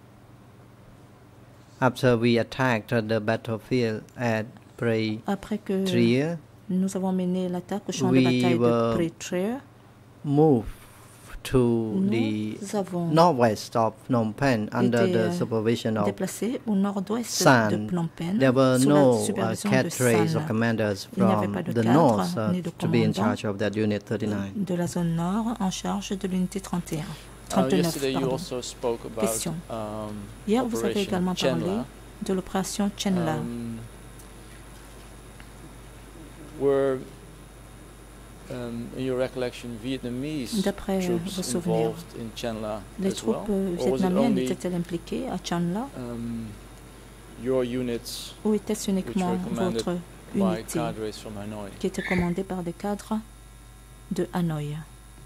after we attacked the battlefield at Prey Après que Trier, nous avons mené l'attaque au champ de we bataille were de Prey-Trier, moved to the nous avons northwest of Phnom Penh under été, the euh, supervision of déplacés au nord-ouest San. de Phnom Penh, There were sous no la uh, supervision de cadres San. or commanders Il n'y avait pas from de the cadre north uh, ni de to be in commandant charge of that unit thirty-nine. de la zone nord en charge de l'unité trente et un. Uh, trente-neuf, yesterday you pardon. also spoke about Question. um, Hier, vous avez Operation également parlé Chenla. de l'opération Chenla. Um, were, um, in your recollection, Vietnamese D'après vos troops souvenirs, involved in Chenla les as troupes well? euh, Or was it vietnamiennes only étaient-elles impliquées à Chenla um, your units ou était-ce uniquement which were commanded votre by unité cadres from Hanoi? qui était commandée par des cadres de Hanoï?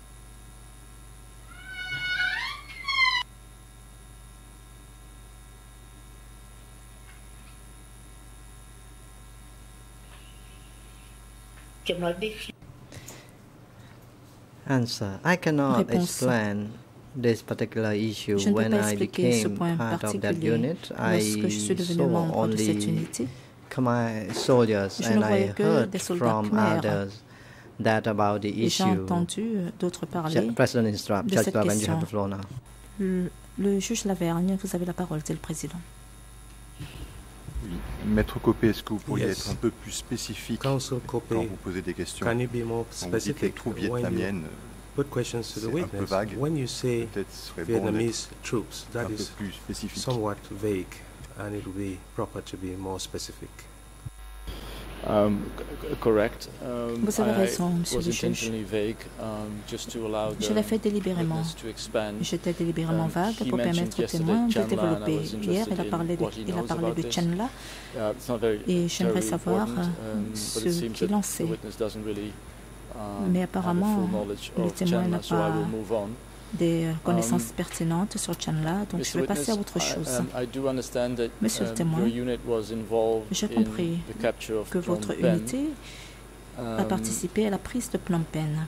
Answer. I cannot Réponse. explain this particular issue. Je ne peux When pas I expliquer ce became point part of that particulier. unit, Lorsque je suis I devenu saw membre de cette only unité, Khmer soldiers Je ne and I voyais que heard des soldats from khmers. others that about the et j'ai issue. entendu euh, d'autres Ja- parler. President Instruct, de Judge cette Lavan, you question. have the floor now. Le, le juge Lavergne, vous avez la parole, c'est le président. Oui. Maître Copé, est-ce que vous pourriez Yes. être un peu plus spécifique Counsel quand Copé, vous posez des questions? can you be more Quand vous dites les specific troupes when you vietnamiennes, put questions to the c'est un peu witness? vague. When you say peut-être ce serait bon d'être Vietnamese troops, un that peu is plus spécifique. somewhat vague, and it will be proper to be more specific. Um, c- correct. Um, Vous avez I raison, monsieur was le juge. intentionally vague, um, just to allow Je l'ai fait the délibérément. witness to expand. J'étais délibérément Um, vague he pour mentioned permettre au yesterday témoin de Chandler, and I développer. was Hier, il a interested parlé in de, what he il a knows parlé about de this. Chandler Uh, it's not very, et j'aimerais very savoir important, euh, um, but ce it seems qu'il that en the sait. witness doesn't really, um, Mais have a apparemment, full knowledge le of témoin n'a Chandler, so I pas will move on. des euh, connaissances Um, pertinentes sur Chandler, donc je vais passer à autre I, chose. um, I do understand that Monsieur le um, témoin, your unit was involved j'ai in compris the capture of que Phnom votre Penh. unité a Um, participé à la prise de Phnom Penh.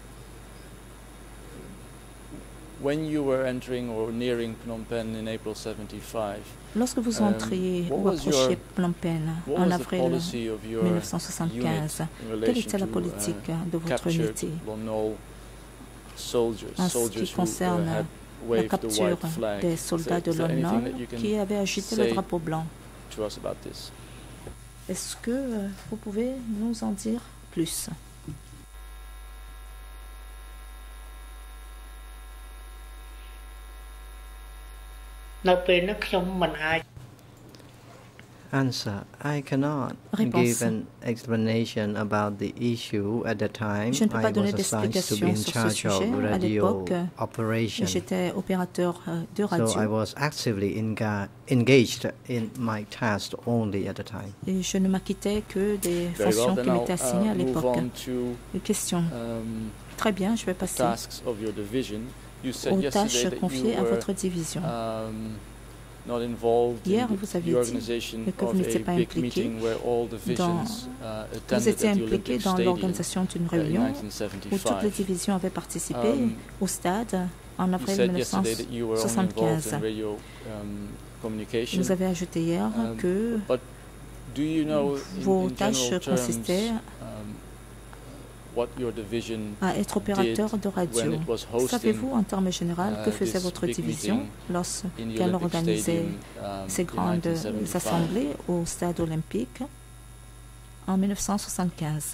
When you were entering or nearing Phnom Penh in April seventy-five, Lorsque vous um, entriez what ou was approchiez your- Phnom Penh what en was the avril policy of your mille neuf unit cent soixante-quinze, in quelle relation était la to, politique uh, de votre captured unité Lon Nol soldiers, en ce soldiers qui who, uh, concerne had la waved the capture white flag? des Is soldats there- de is there Lon anything Nol that you can qui avaient agité le say drapeau blanc? to us about this? Est-ce que euh, vous pouvez nous en dire plus? Answer: I cannot Réponse. give an explanation about the issue at the time. Je ne peux pas I donner was assigned to be d'explication in sur ce charge of sujet. À radio l'époque, operation. j'étais opérateur euh, de So I radio was actively enga- engaged in my task only at the time. et je ne m'acquittais que des Very well, fonctions then qui I'll m'étaient assignées à uh, move l'époque. on to Une question. um, Très bien, je vais passer tasks of your division. You said aux yesterday tâches that you confiées à were votre division. um, not involved Hier, in vous the avez dit organization que vous of n'étiez a pas big impliqué meeting where all divisions uh, Vous attended étiez at the impliqué Olympic dans Stadium l'organisation d'une uh, in réunion nineteen où toutes les seventy-five. divisions avaient participé Um, au stade en You avril said yesterday that you were only involved soixante-quinze. in radio um, communication. Vous avez ajouté hier Um, que But do you know in, vos in tâches general terms consistaient um, what your division à être opérateur de when radio. it was hosting Savez-vous en termes généraux uh, que faisait this votre big division meeting in the lorsqu'elle Olympic organisait Stadium, um, ces in grandes nineteen seventy-five? assemblées au stade olympique en mille neuf cent soixante-quinze?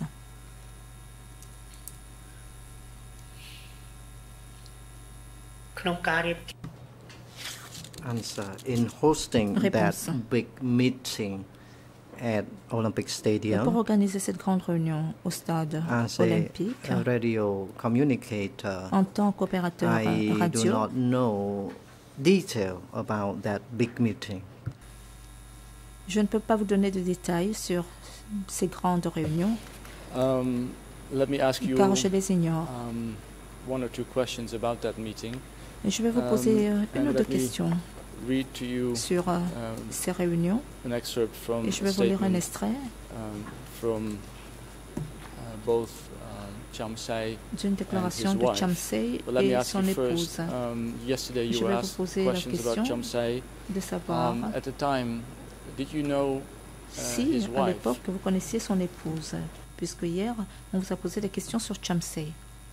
Answer: in hosting Réponse. that big meeting at Olympic Pour Stadium organiser cette grande réunion au stade as a, olympique, a radio communicator, en tant qu'opérateur I do radio, not know detail about that big meeting. je ne peux pas vous donner de détails sur ces grandes réunions Um, let me ask you car je les ignore. um, one or two questions about that meeting. Et je vais vous um, poser euh, une and ou deux let me questions Read to you sur euh, um, ces réunions an excerpt from et je a vais vous lire un statement extrait um, from uh, both uh, Chamsai. d'une déclaration his de wife. Chamsay But let me et ask son you épouse, first. Um, yesterday you Je were vais vous asked poser la questions about question Chamsai. de savoir Um, at the time, did you know uh, si his à wife? l'époque vous connaissiez son épouse, puisque hier on vous a posé des questions sur Chamsay.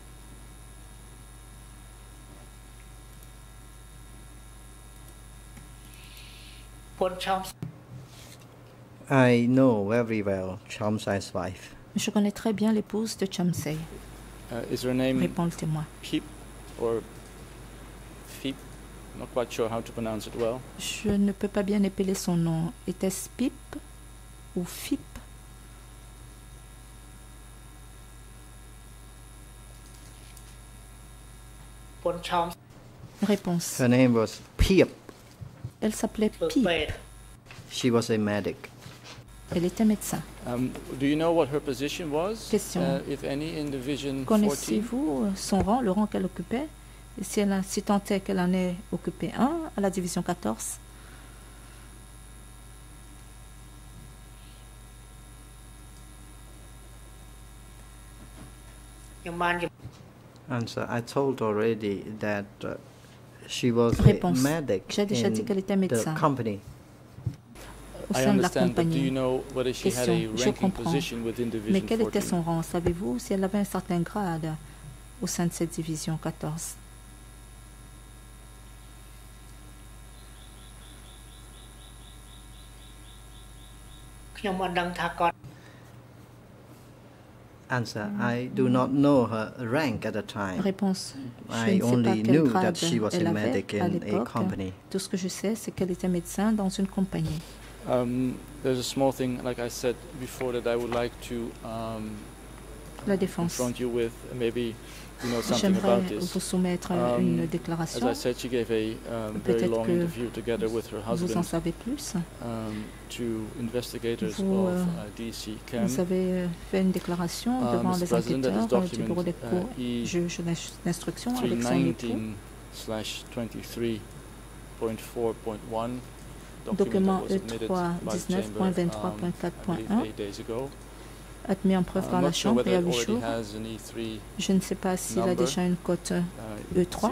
I know very well Chamsai's wife. Je connais très bien l'épouse de Chamsay, Uh, is her name répond le témoin. Pip or Fip? Not quite sure how to pronounce it well. Je ne peux pas bien épeler son nom. Était-ce Pip ou Fip? Réponse. Her name was Piep. Elle s'appelait Pip. She was a medic. Elle était médecin. Um, do you know what her position was, Question. uh, if any, in Division fourteen? Connaissez-vous son rang, le rang qu'elle occupait? Et si, elle a, si tant est qu'elle en ait occupé un à la division quatorze? Answer: I told already that uh, she was Réponse. a medic J'ai déjà dit in qu'elle était the médecin company. au I sein de la understand, but do you compagnie. know whether she had a Question. Je ranking comprends. position within Mais Division quel était fourteen? son rang? Savez-vous si elle avait un certain grade au sein de cette division quatorze? Answer: I do not know her rank at the time. Réponse. Je I ne sais pas only quel knew grade that she was elle a avait medic à in a l'époque. company. Tout ce que je sais, c'est qu'elle était médecin dans une compagnie. Um, there's a small thing, like I said before, that I would like to um, La défense. confront you with. Maybe you know something about J'aimerais this. vous soumettre Um, une As déclaration. I said, she gave a um, very Peut-être long que interview together with her Vous en husband savez plus. um, to investigators Vous, of euh, uh, D C Chem. Vous avez euh, fait une déclaration Uh, devant Mister les President, that is enquêteurs euh, du document bureau des uh, cours E juge d'instruction three avec son époux. nineteen slash twenty-three point four point one. Document E trois dix-neuf point vingt-trois point quatre point un, admis en preuve par la Chambre il y a huit jours. Je ne sais pas s'il a déjà une cote E trois.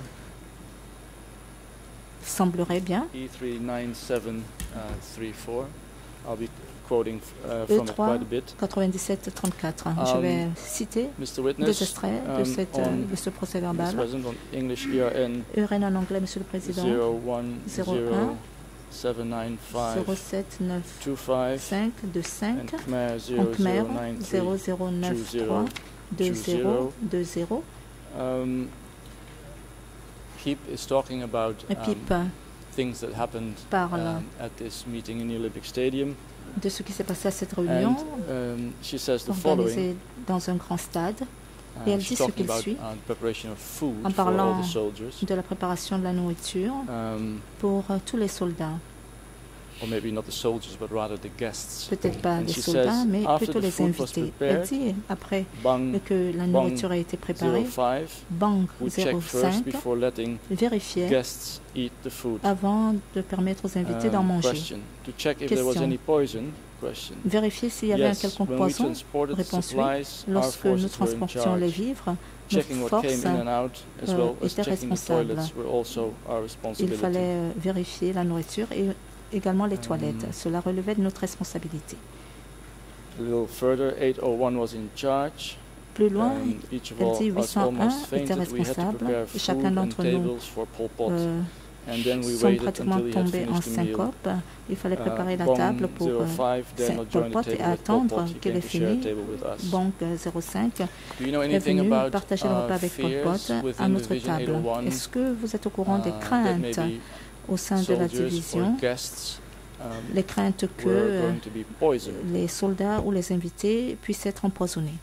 Semblerait bien. E three nine seven three four. I'll be quoting uh, E from it trois quite a bit. quatre-vingt-dix-sept trente-quatre. Je Um, vais citer Mister deux Witness, extraits de, um, cette, on, de ce procès Mister verbal. President, on English E R N E R N en anglais, Monsieur le Président. zero one zéro zero un seven nine five zéro sept neuf two five cinq deux cinq. and Khmer En zero Khmer zero nine three zéro zéro neuf trois deux zéro deux zéro. Um, Heap is talking about Et um, Pipe things that happened parle um, at this meeting in the Olympic Stadium. de ce qui s'est passé à cette réunion And um, she says the following. organisée dans un grand stade. Uh, Et elle she's dit ce talking qu'il about suit uh, the preparation of food en for all parlant the soldiers. de la préparation de la nourriture Um, pour euh, tous les soldats. or maybe not the soldiers, but rather the guests. Peut-être pas And des she soldats, says, mais after plutôt the les food was invités. Elle prepared, dit, après Bang que la Bang nourriture a été zero préparée, five Bang would check zéro first cinq before letting vérifiait guests eat the food. avant de permettre aux invités d'en Um, manger. question. To check if there was Question. any poison. Question. Vérifier s'il y avait un Yes, quelconque when we poison. transported Réponse oui. supplies, our Lorsque nous forces were in transportions les charge. vivres, nos Checking what came forces, in and out, as euh, well as étaient checking the responsables. toilets, were also our il responsibility. fallait euh, vérifier la nourriture et également les Um, toilettes. Cela relevait de notre responsabilité. A little further, eight oh one was in charge. Plus loin, Um, each of elle all dit us huit cent un almost était fainted. We had to responsable prepare et chacun food and d'entre nous tables for Pol Pot. euh, And then we sont waited pratiquement until he had tombés en finished the meal. syncope. Il fallait préparer la Uh, table Bong pour zero euh, five dared Saint- not Pol join the Pot et table with Pol attendre Pot. He qu'il came ait to share a fini. table with us. Bang euh, zéro cinq Do you know est anything venu about partager le repas uh, avec Pol fears Pot à within notre Division table. eight oh one? Est-ce que vous êtes au courant des Uh, that craintes maybe au sein de la soldiers or division, guests um, les craintes que were euh, going to be poisoned? les soldats ou les invités puissent être empoisonnés?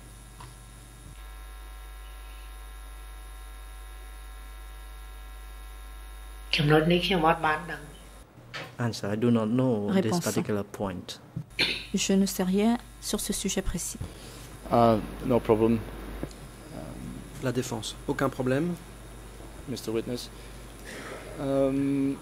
Answer, I do not know this Réponse. particular point. Je ne sais rien sur ce sujet précis. Uh, no problem, La défense. Aucun problème. Mister Witness. Um,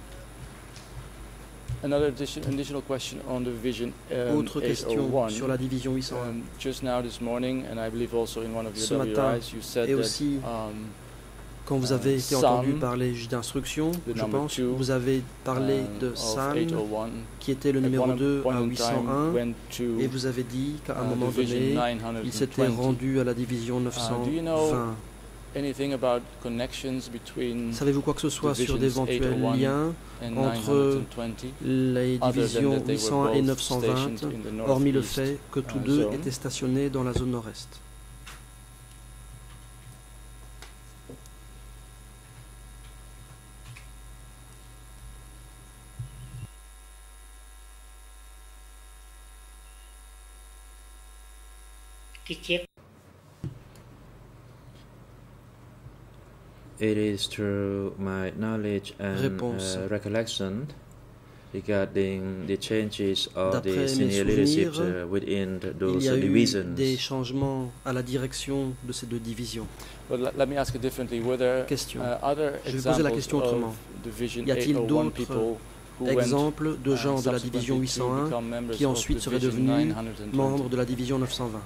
another addition, additional question on the Division um, Autre question eight oh one. sur la division huit cent un. Um, just now this morning, and I believe also in one of your Ce W matin, Is, you said et that aussi um, quand vous avez uh, été entendu Sam, par les juges d'instruction, the je number pense, two, vous avez parlé um, de of Sam, eight oh one, qui était le at numéro one deux point à in huit cent time un, went to, et vous avez dit qu'à un uh, moment Division donné, nine il s'était hundred twenty. rendu à la division neuf cent Uh, do you know vingt. anything about connections between Savez-vous quoi que ce soit sur Divisions d'éventuels eight oh one liens and entre nine twenty, les other than divisions that they huit were cent et both neuf cent vingt, stationed in the hormis le northeast, fait que tous uh, deux zone? étaient stationnés dans la zone nord-est? It is through my knowledge and Réponse. uh, recollection regarding the changes of D'après the mes senior leadership souvenirs, uh, within the- Il those y a eu divisions. des changements à la direction de ces deux divisions. But let, let me ask it differently. Were there Question. uh, other Je vais poser la examples question of autrement. Division Y a-t-il eight oh one d'autres people who Exemple went, de uh, gens de la subsequently division huit cent to un become members qui of ensuite seraient Division devenus nine twenty? membres de la division neuf cent vingt?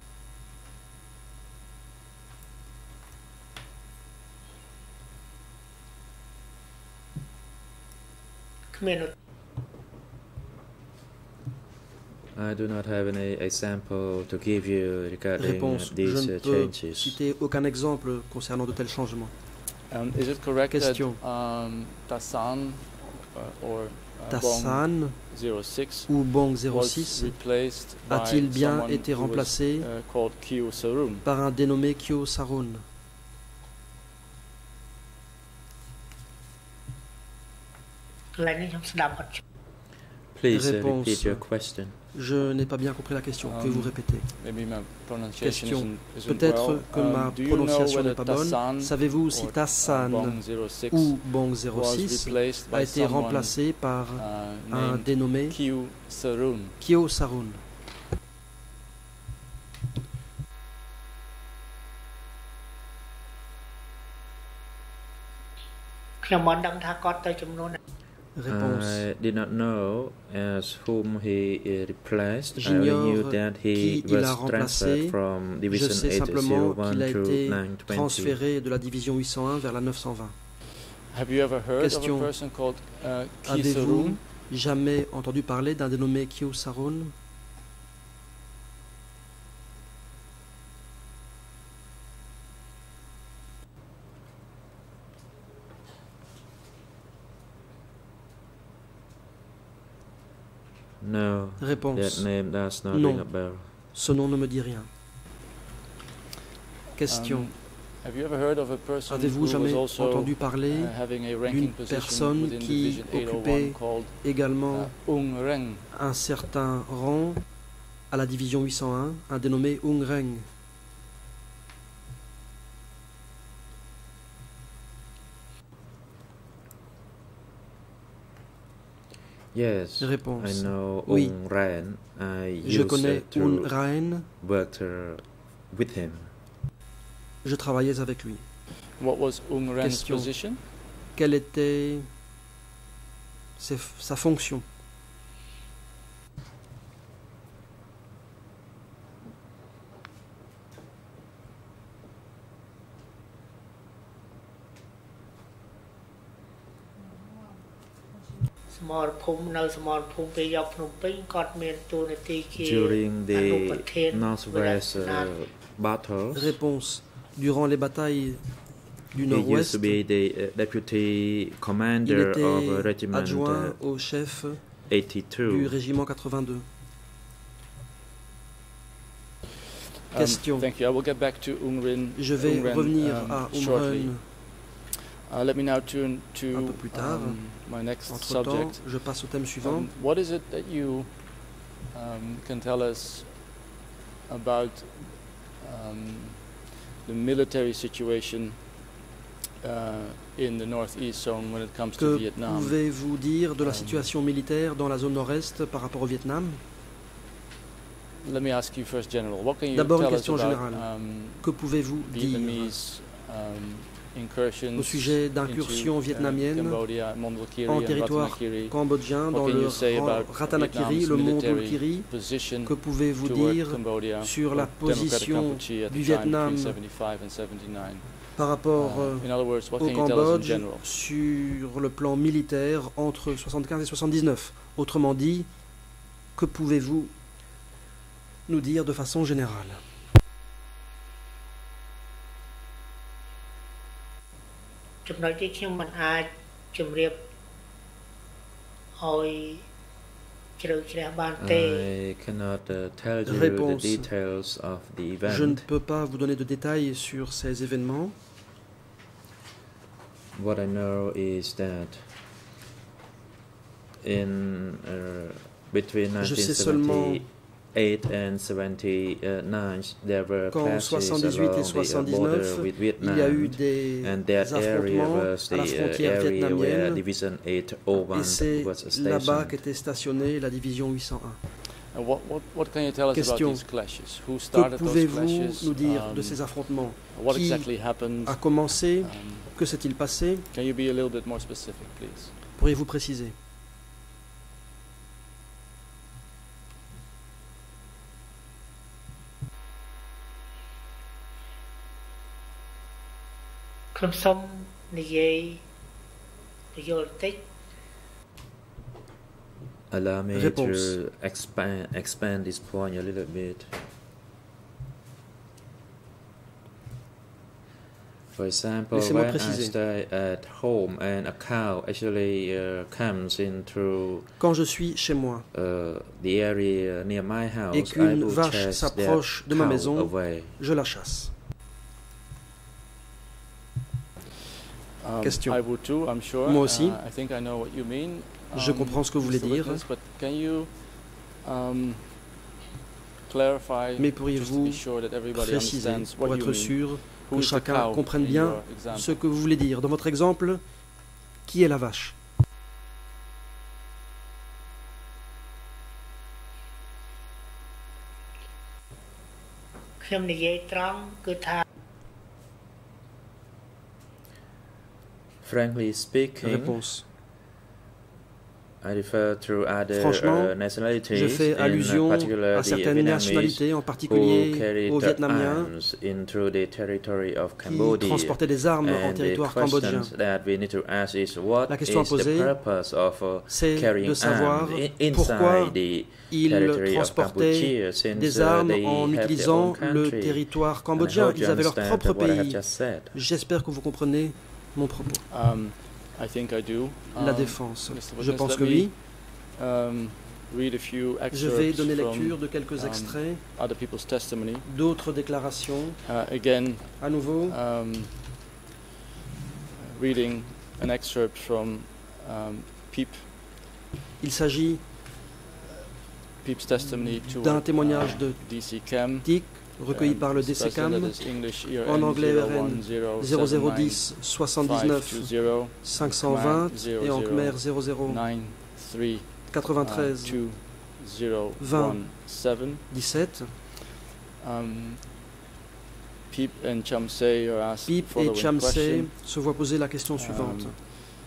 I do not have any example to give you regarding Réponse. Je these ne uh, peux changes. citer aucun exemple concernant de tels changements. Um, is it correct Question. that um, Tassan uh, or uh, Bong Tassan zero six ou Bong was zéro six replaced by a-t-il bien someone été who was, remplacé uh, called Kyu Sarun? par un dénommé Kyo Sarun? Please uh, Réponse. repeat your question. Je n'ai pas bien compris la question. Um, Pouvez-vous répéter? Maybe my pronunciation Question. isn't- isn't Peut-être well. que Um, ma do you know prononciation whether n'est pas bonne. Tassan Savez-vous si or, uh, Tassan Bong zéro six ou Bong was zéro six replaced by a été someone, remplacé par uh, un named dénommé Kyu Sarun? Kyo Sarun? ខ្ញុំមិនដឹងថាគាត់ទៅចំនួន Réponse. I did not know as whom he uh, replaced. I J'ignore only knew that he qui il was a remplacé. transferred from Je Division sais simplement eight oh one qu'il a to été nine twenty. transféré de la division huit cent un vers la neuf cent vingt. Have you ever heard Question. of a person called uh, Kyu Avez-vous Sarun? jamais entendu parler d'un dénommé Kyo Sarun? No, Réponse. that name does not Non. ring a bell. Ce nom ne me dit rien. Question. Um, have you ever heard of a person Avez-vous who jamais was also entendu parler uh, having a ranking d'une position personne within qui Division eight oh one occupait called également uh, Ung Reng? un certain rang à la division huit cent un, un dénommé Ung Reng? Yes, I Réponse. know Oui. Ung Ran. I Je used connais to Un Raen, work uh, with him. je travaillais avec lui. What was Ung Reng's Question. position? Quelle était ses- sa fonction? Small ភូមិនៅសមរភូមិពេលយកភ្នំពេញគាត់មានតួនាទីជា During អនុ the ប្រធាន Northwest វិទ្យា uh, battles, Réponse. Durant les batailles du he used Nord-Ouest, to be the uh, deputy il commander of uh, était Regiment adjoint uh, au chef du eighty-two. régiment quatre-vingt-deux. Um, Question. thank you. I will get back to Ung Ren. Je vais Ung Ren, revenir um, à shortly. Umren Uh, let me now turn to un peu plus tard. um, my next Entre-temps, subject. je passe au thème suivant. Um, what is it that you um, can tell us about um, the military situation uh, in the northeast zone when it comes to Que Vietnam? pouvez-vous dire de la Um, situation militaire dans la zone nord-est par rapport au Vietnam? Let me ask you first, General. What can you D'abord, une tell us question about générale. um, Que pouvez-vous dire Vietnamese um, incursions au sujet into, d'incursions uh, vietnamiennes Cambodia, Mondulkiri en and territoire Ratanakiri? cambodgien What dans can le you say ran- about Ratanakiri, Vietnam's le mont military Dulkiri? position Que pouvez-vous toward dire Cambodia sur la or Democratic position Kampuchea at du the time Vietnam between seventy-five and seventy-nine? par rapport Uh, euh, in other words, what au can you tell us in Cambodge general? sur le plan militaire entre soixante-quinze et soixante-dix-neuf? Autrement dit, que pouvez-vous nous dire de façon générale? ចំណុចទីខ្ញុំមិនអាចជម្រាបឲ្យជ្រៅជ្រះបានទេ I cannot uh, tell you Réponse. the details of the Je ne event. peux pas vous donner de détails sur ces événements. What I know is that in uh, between Je sais nineteen seventy-eight and seventy-nine, there were Qu'en clashes soixante-dix-huit et along the uh, soixante-dix-neuf, border with il y a eu Vietnam, des and that area affrontements was à la the uh, frontière area where vietnamienne, Division eight oh et one c'est was là-bas stationed. qu'était stationnée la division huit cent un. And what, what, what can you tell us Question. about these clashes? Who Que started those pouvez-vous clashes? nous dire de Um, ces affrontements? what Qui exactly happened? a commencé? Um, Que s'est-il passé? can you be a little bit more specific, please? Pourriez-vous préciser? ៗខ្ញុំសូមនិយាយពយល់តិច Allow me Réponse. to expand expand this point a little bit. For example, Laissez-moi when I préciser. stay at home and a cow actually uh, comes into Quand je suis chez moi uh, the area near my house, et qu'une I will vache chase s'approche that de ma cow maison, away. je la chasse. Um, Question. I would too, I'm sure. Moi aussi. Uh, I think I know what you mean. Je comprends ce que vous voulez dire. Mais pourriez-vous préciser pour être sûr que chacun comprenne bien ce que vous voulez dire? Dans votre exemple, qui est la vache? Frankly speaking, Réponse. I refer to other Franchement, uh, nationalities, je fais allusion à certaines nationalités, en particulier aux Vietnamiens, qui transportaient des armes en territoire cambodgien. La question à poser, c'est de savoir pourquoi ils transportaient des armes en utilisant le territoire cambodgien. Ils avaient leur propre pays. J'espère que vous comprenez mon propos. Um, I think I do. La Um, défense. Mister Je Witness, pense let que me, oui. um, read a few Je vais excerpts donner from, lecture de quelques um, extraits other people's testimony. d'autres déclarations. Uh, again, À nouveau, um, reading an excerpt from um, Peep, il s'agit Peep's testimony to d'un témoignage de D C Chem, T I C recueilli um, par le this D C C A M president is English E R en N anglais zero R N one zero zéro zéro seven nine dix soixante-dix-neuf five two zero cinq cent vingt et en Khmer zéro zéro nine three quatre-vingt-treize two zero vingt one seven. dix-sept. Um, Peep and Chamsey are asked Peep the et following Chamsey question. se voient poser la question suivante. Um,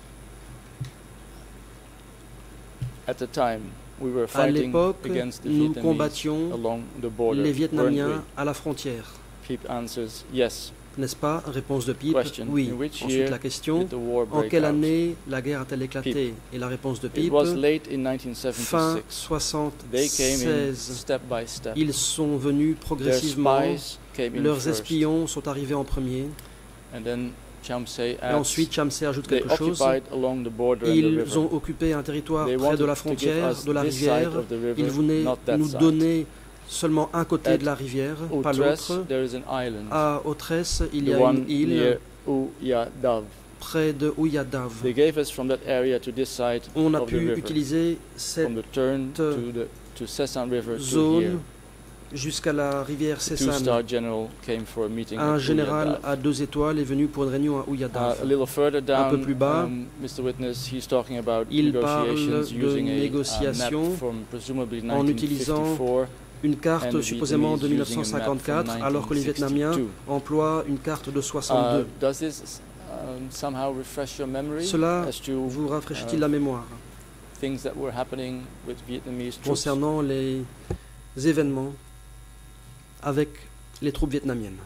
At the time, we were À fighting l'époque, against the nous Vietnamese combattions along the border. les weren't Vietnamiens we? à la frontière. Peep answers yes. N'est-ce pas? Réponse de Peep, Question. oui. In which Ensuite year la question, did the war en break quelle out? année la guerre a-t-elle éclaté? Peep. Et la réponse de It Peep, was late in nineteen fin seventy-six. They came in soixante-seize. step by step. Ils sont venus Their progressivement, spies came in leurs first. espions sont arrivés en premier. And then Chamsey Et adds, ensuite, Chamsey ajoute they quelque chose. occupied along the border and the Ils river. ont occupé un territoire They près de la wanted to give frontière, us de la this side rivière. of the river, Ils voulaient not that nous side. donner seulement un côté At de la rivière, pas Utres, l'autre. there is an island, À Autresse, il y the a one une île near Uyadav. près de Uyadav. They gave us from that area to this side On a of the pu river, utiliser cette from the turn to the to Sesan River to here. zone jusqu'à la rivière The Sesan. two-star general came for a meeting Un at général Uyadav. à deux étoiles est venu pour une réunion à Uh, Uyadav. a little further down, peu plus bas, um, Mister Witness, he's talking about il parle negotiations de using a, a négociations map from presumably en nineteen utilisant fifty-four, une and carte the supposément de Vietnamese using a map mille neuf cent cinquante-quatre, from alors que les Vietnamiens nineteen emploient une carte de Uh, soixante-deux. does this um, somehow refresh your memory Cela as to vous rafraîchit-il uh, la mémoire things that were happening with Vietnamese troops? concernant les événements avec les troupes vietnamiennes?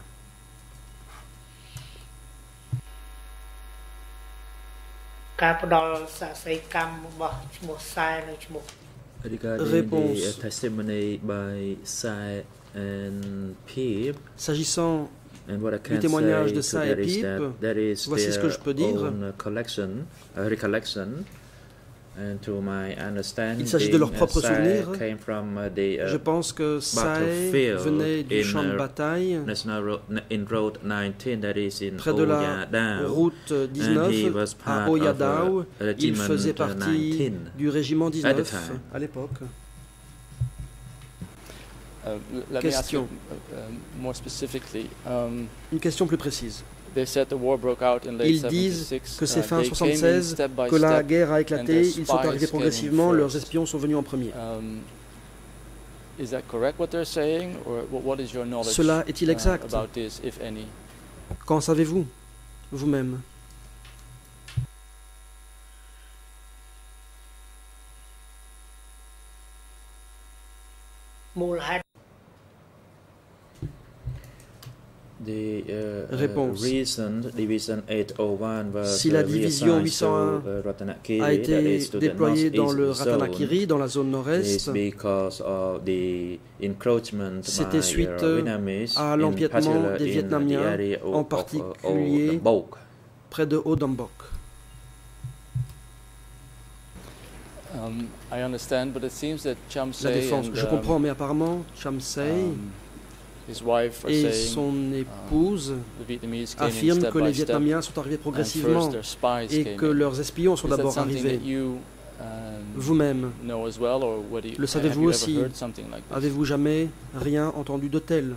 Regarding Réponse. the uh, testimony by Sai and Peep, S'agissant and what I du can témoignage say de to Sai that et is Peep, that that is voici ce que je peux their dire. own uh, collection, uh, recollection. And to my understanding, Il s'agit de leurs uh, propres Sai souvenirs. came from uh, the uh, Je pense que Sai battlefield venait du in, champ de uh, bataille National Road, in Road nineteen, that is in près de la Oyadao, route and he dix-neuf was à part of Oyadao. uh, Il Regiment faisait uh, partie nineteen. du régiment At the dix-neuf time. à l'époque. Uh, l- let Question. me ask you, uh, um, more specifically. Um, Une question plus précise. they said the war broke out in late Ils disent seventy-six. que c'est Uh, fin they came in soixante-seize step by que la step, guerre a and éclaté, their ils sont arrivés spies came in progressivement, leurs first. espions sont venus en premier. Um, is that correct what they're saying, or wh- what is your knowledge Cela est-il uh, exact? about this, if any? Qu'en savez-vous, vous-même? The uh, Réponse. uh, recent Division eight oh one was Si la uh, division reassigned huit cent un to, uh, Ratanakiri, a that été is to the déployée dans le northeast zone, Ratanakiri, dans la zone is nord-est, because of the encroachment C'était by suite uh, Vietnamese, à in l'empiètement particular des in Vietnamiens, the area of, en of, uh, particulier Old Bok. près de Odambok. Um, I understand, but it seems that La Chamsey défense, and je um, comprends, mais apparemment, Chamsey um, his wife are et saying son épouse the Vietnamese came in affirment step que les by step, Vietnamiens sont arrivés and progressivement first their spies et came que in. leurs espions sont Is that d'abord something arrivés. that you vous-même, le savez-vous aussi? Avez-vous jamais rien entendu de tel?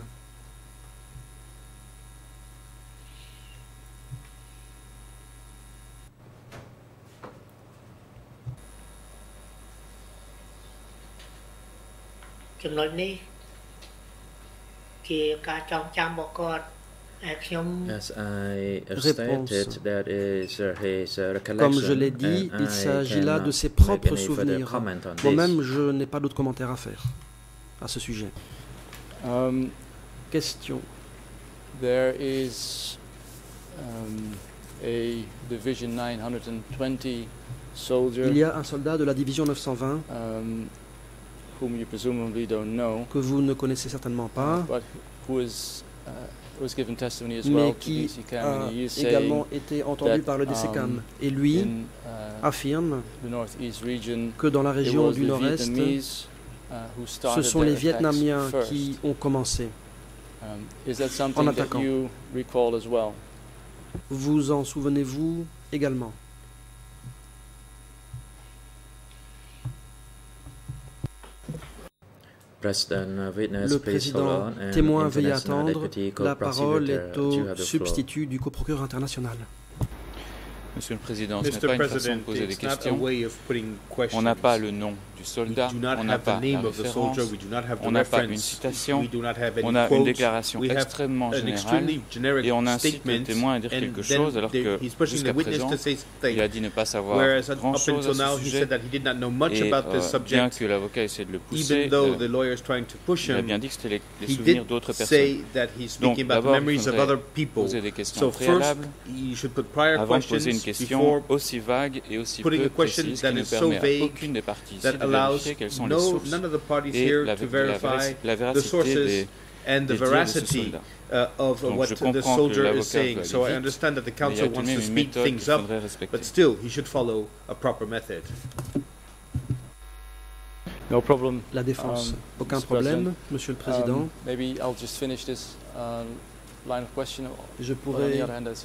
As I stated, that is his recollection. Comme je l'ai dit, il s'agit là de ses propres souvenirs. Moi-même, je n'ai pas d'autres commentaires à faire à ce sujet. Um, Question. There is um, a Division nine twenty soldier. Il y a un soldat de la division neuf cent vingt um, whom you presumably don't know, que vous ne connaissez certainement pas, but who is, uh, was given testimony as mais well qui to D C CAM, a and he is également été entendu par le D C CAM. Et lui in, uh, affirme the northeast region, que dans la région du Nord-Est, uh, who ce started sont les their Vietnamiens attacks qui first. ont commencé. Um, is that en something that attaquant. you recall as well? Vous en souvenez-vous également? Le président témoin veuille attendre. La parole est au substitut du coprocureur international. Monsieur le Président, ce n'est pas une façon de poser des questions. On n'a pas le nom du soldat, on n'a pas la référence, on n'a pas une citation, on a une déclaration extrêmement générale et on incite le témoin à dire quelque chose alors que jusqu'à présent, il a dit ne pas savoir grand-chose à ce sujet et euh, bien que l'avocat essaie de le pousser, euh, il a bien dit que c'était les, les souvenirs d'autres personnes. Donc d'abord, il faudrait poser des questions préalables avant de poser une question aussi vague et aussi peu précise qui ne permet à aucune des parties ici de vérifier quelles sont les sources et la, la, la véracité des, and the des veracity uh, of uh, what the soldier is saying. So I understand that the council wants to speed things up, but still he should follow a proper method. No problem. La défense. Um, Aucun problème, Monsieur le Président. Um, maybe I'll just finish this uh, line of question. Je pourrais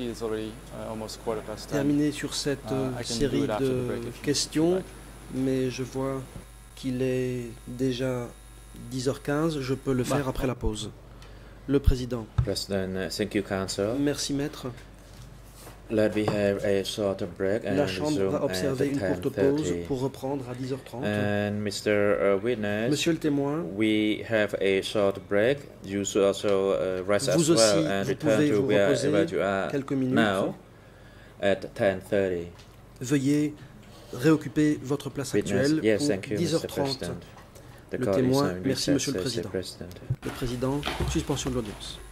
terminer sur cette uh, série de questions, mais je vois qu'il est déjà dix heures quinze. Je peux le faire bah. après la pause. Le Président. President, thank you, Council. Merci, Maître. Let me have a short break and La Chambre va observer une courte pause pour reprendre à dix heures trente. And Mister Witness, Monsieur le témoin, we have a short break. You should also uh, rest vous as aussi, well and vous return pouvez to vous where, reposer where you are quelques minutes. now at ten thirty. Veuillez réoccuper votre place actuelle yes, pour thank you, dix heures trente. Le témoin, merci Monsieur le Président. Le Président, suspension de l'audience.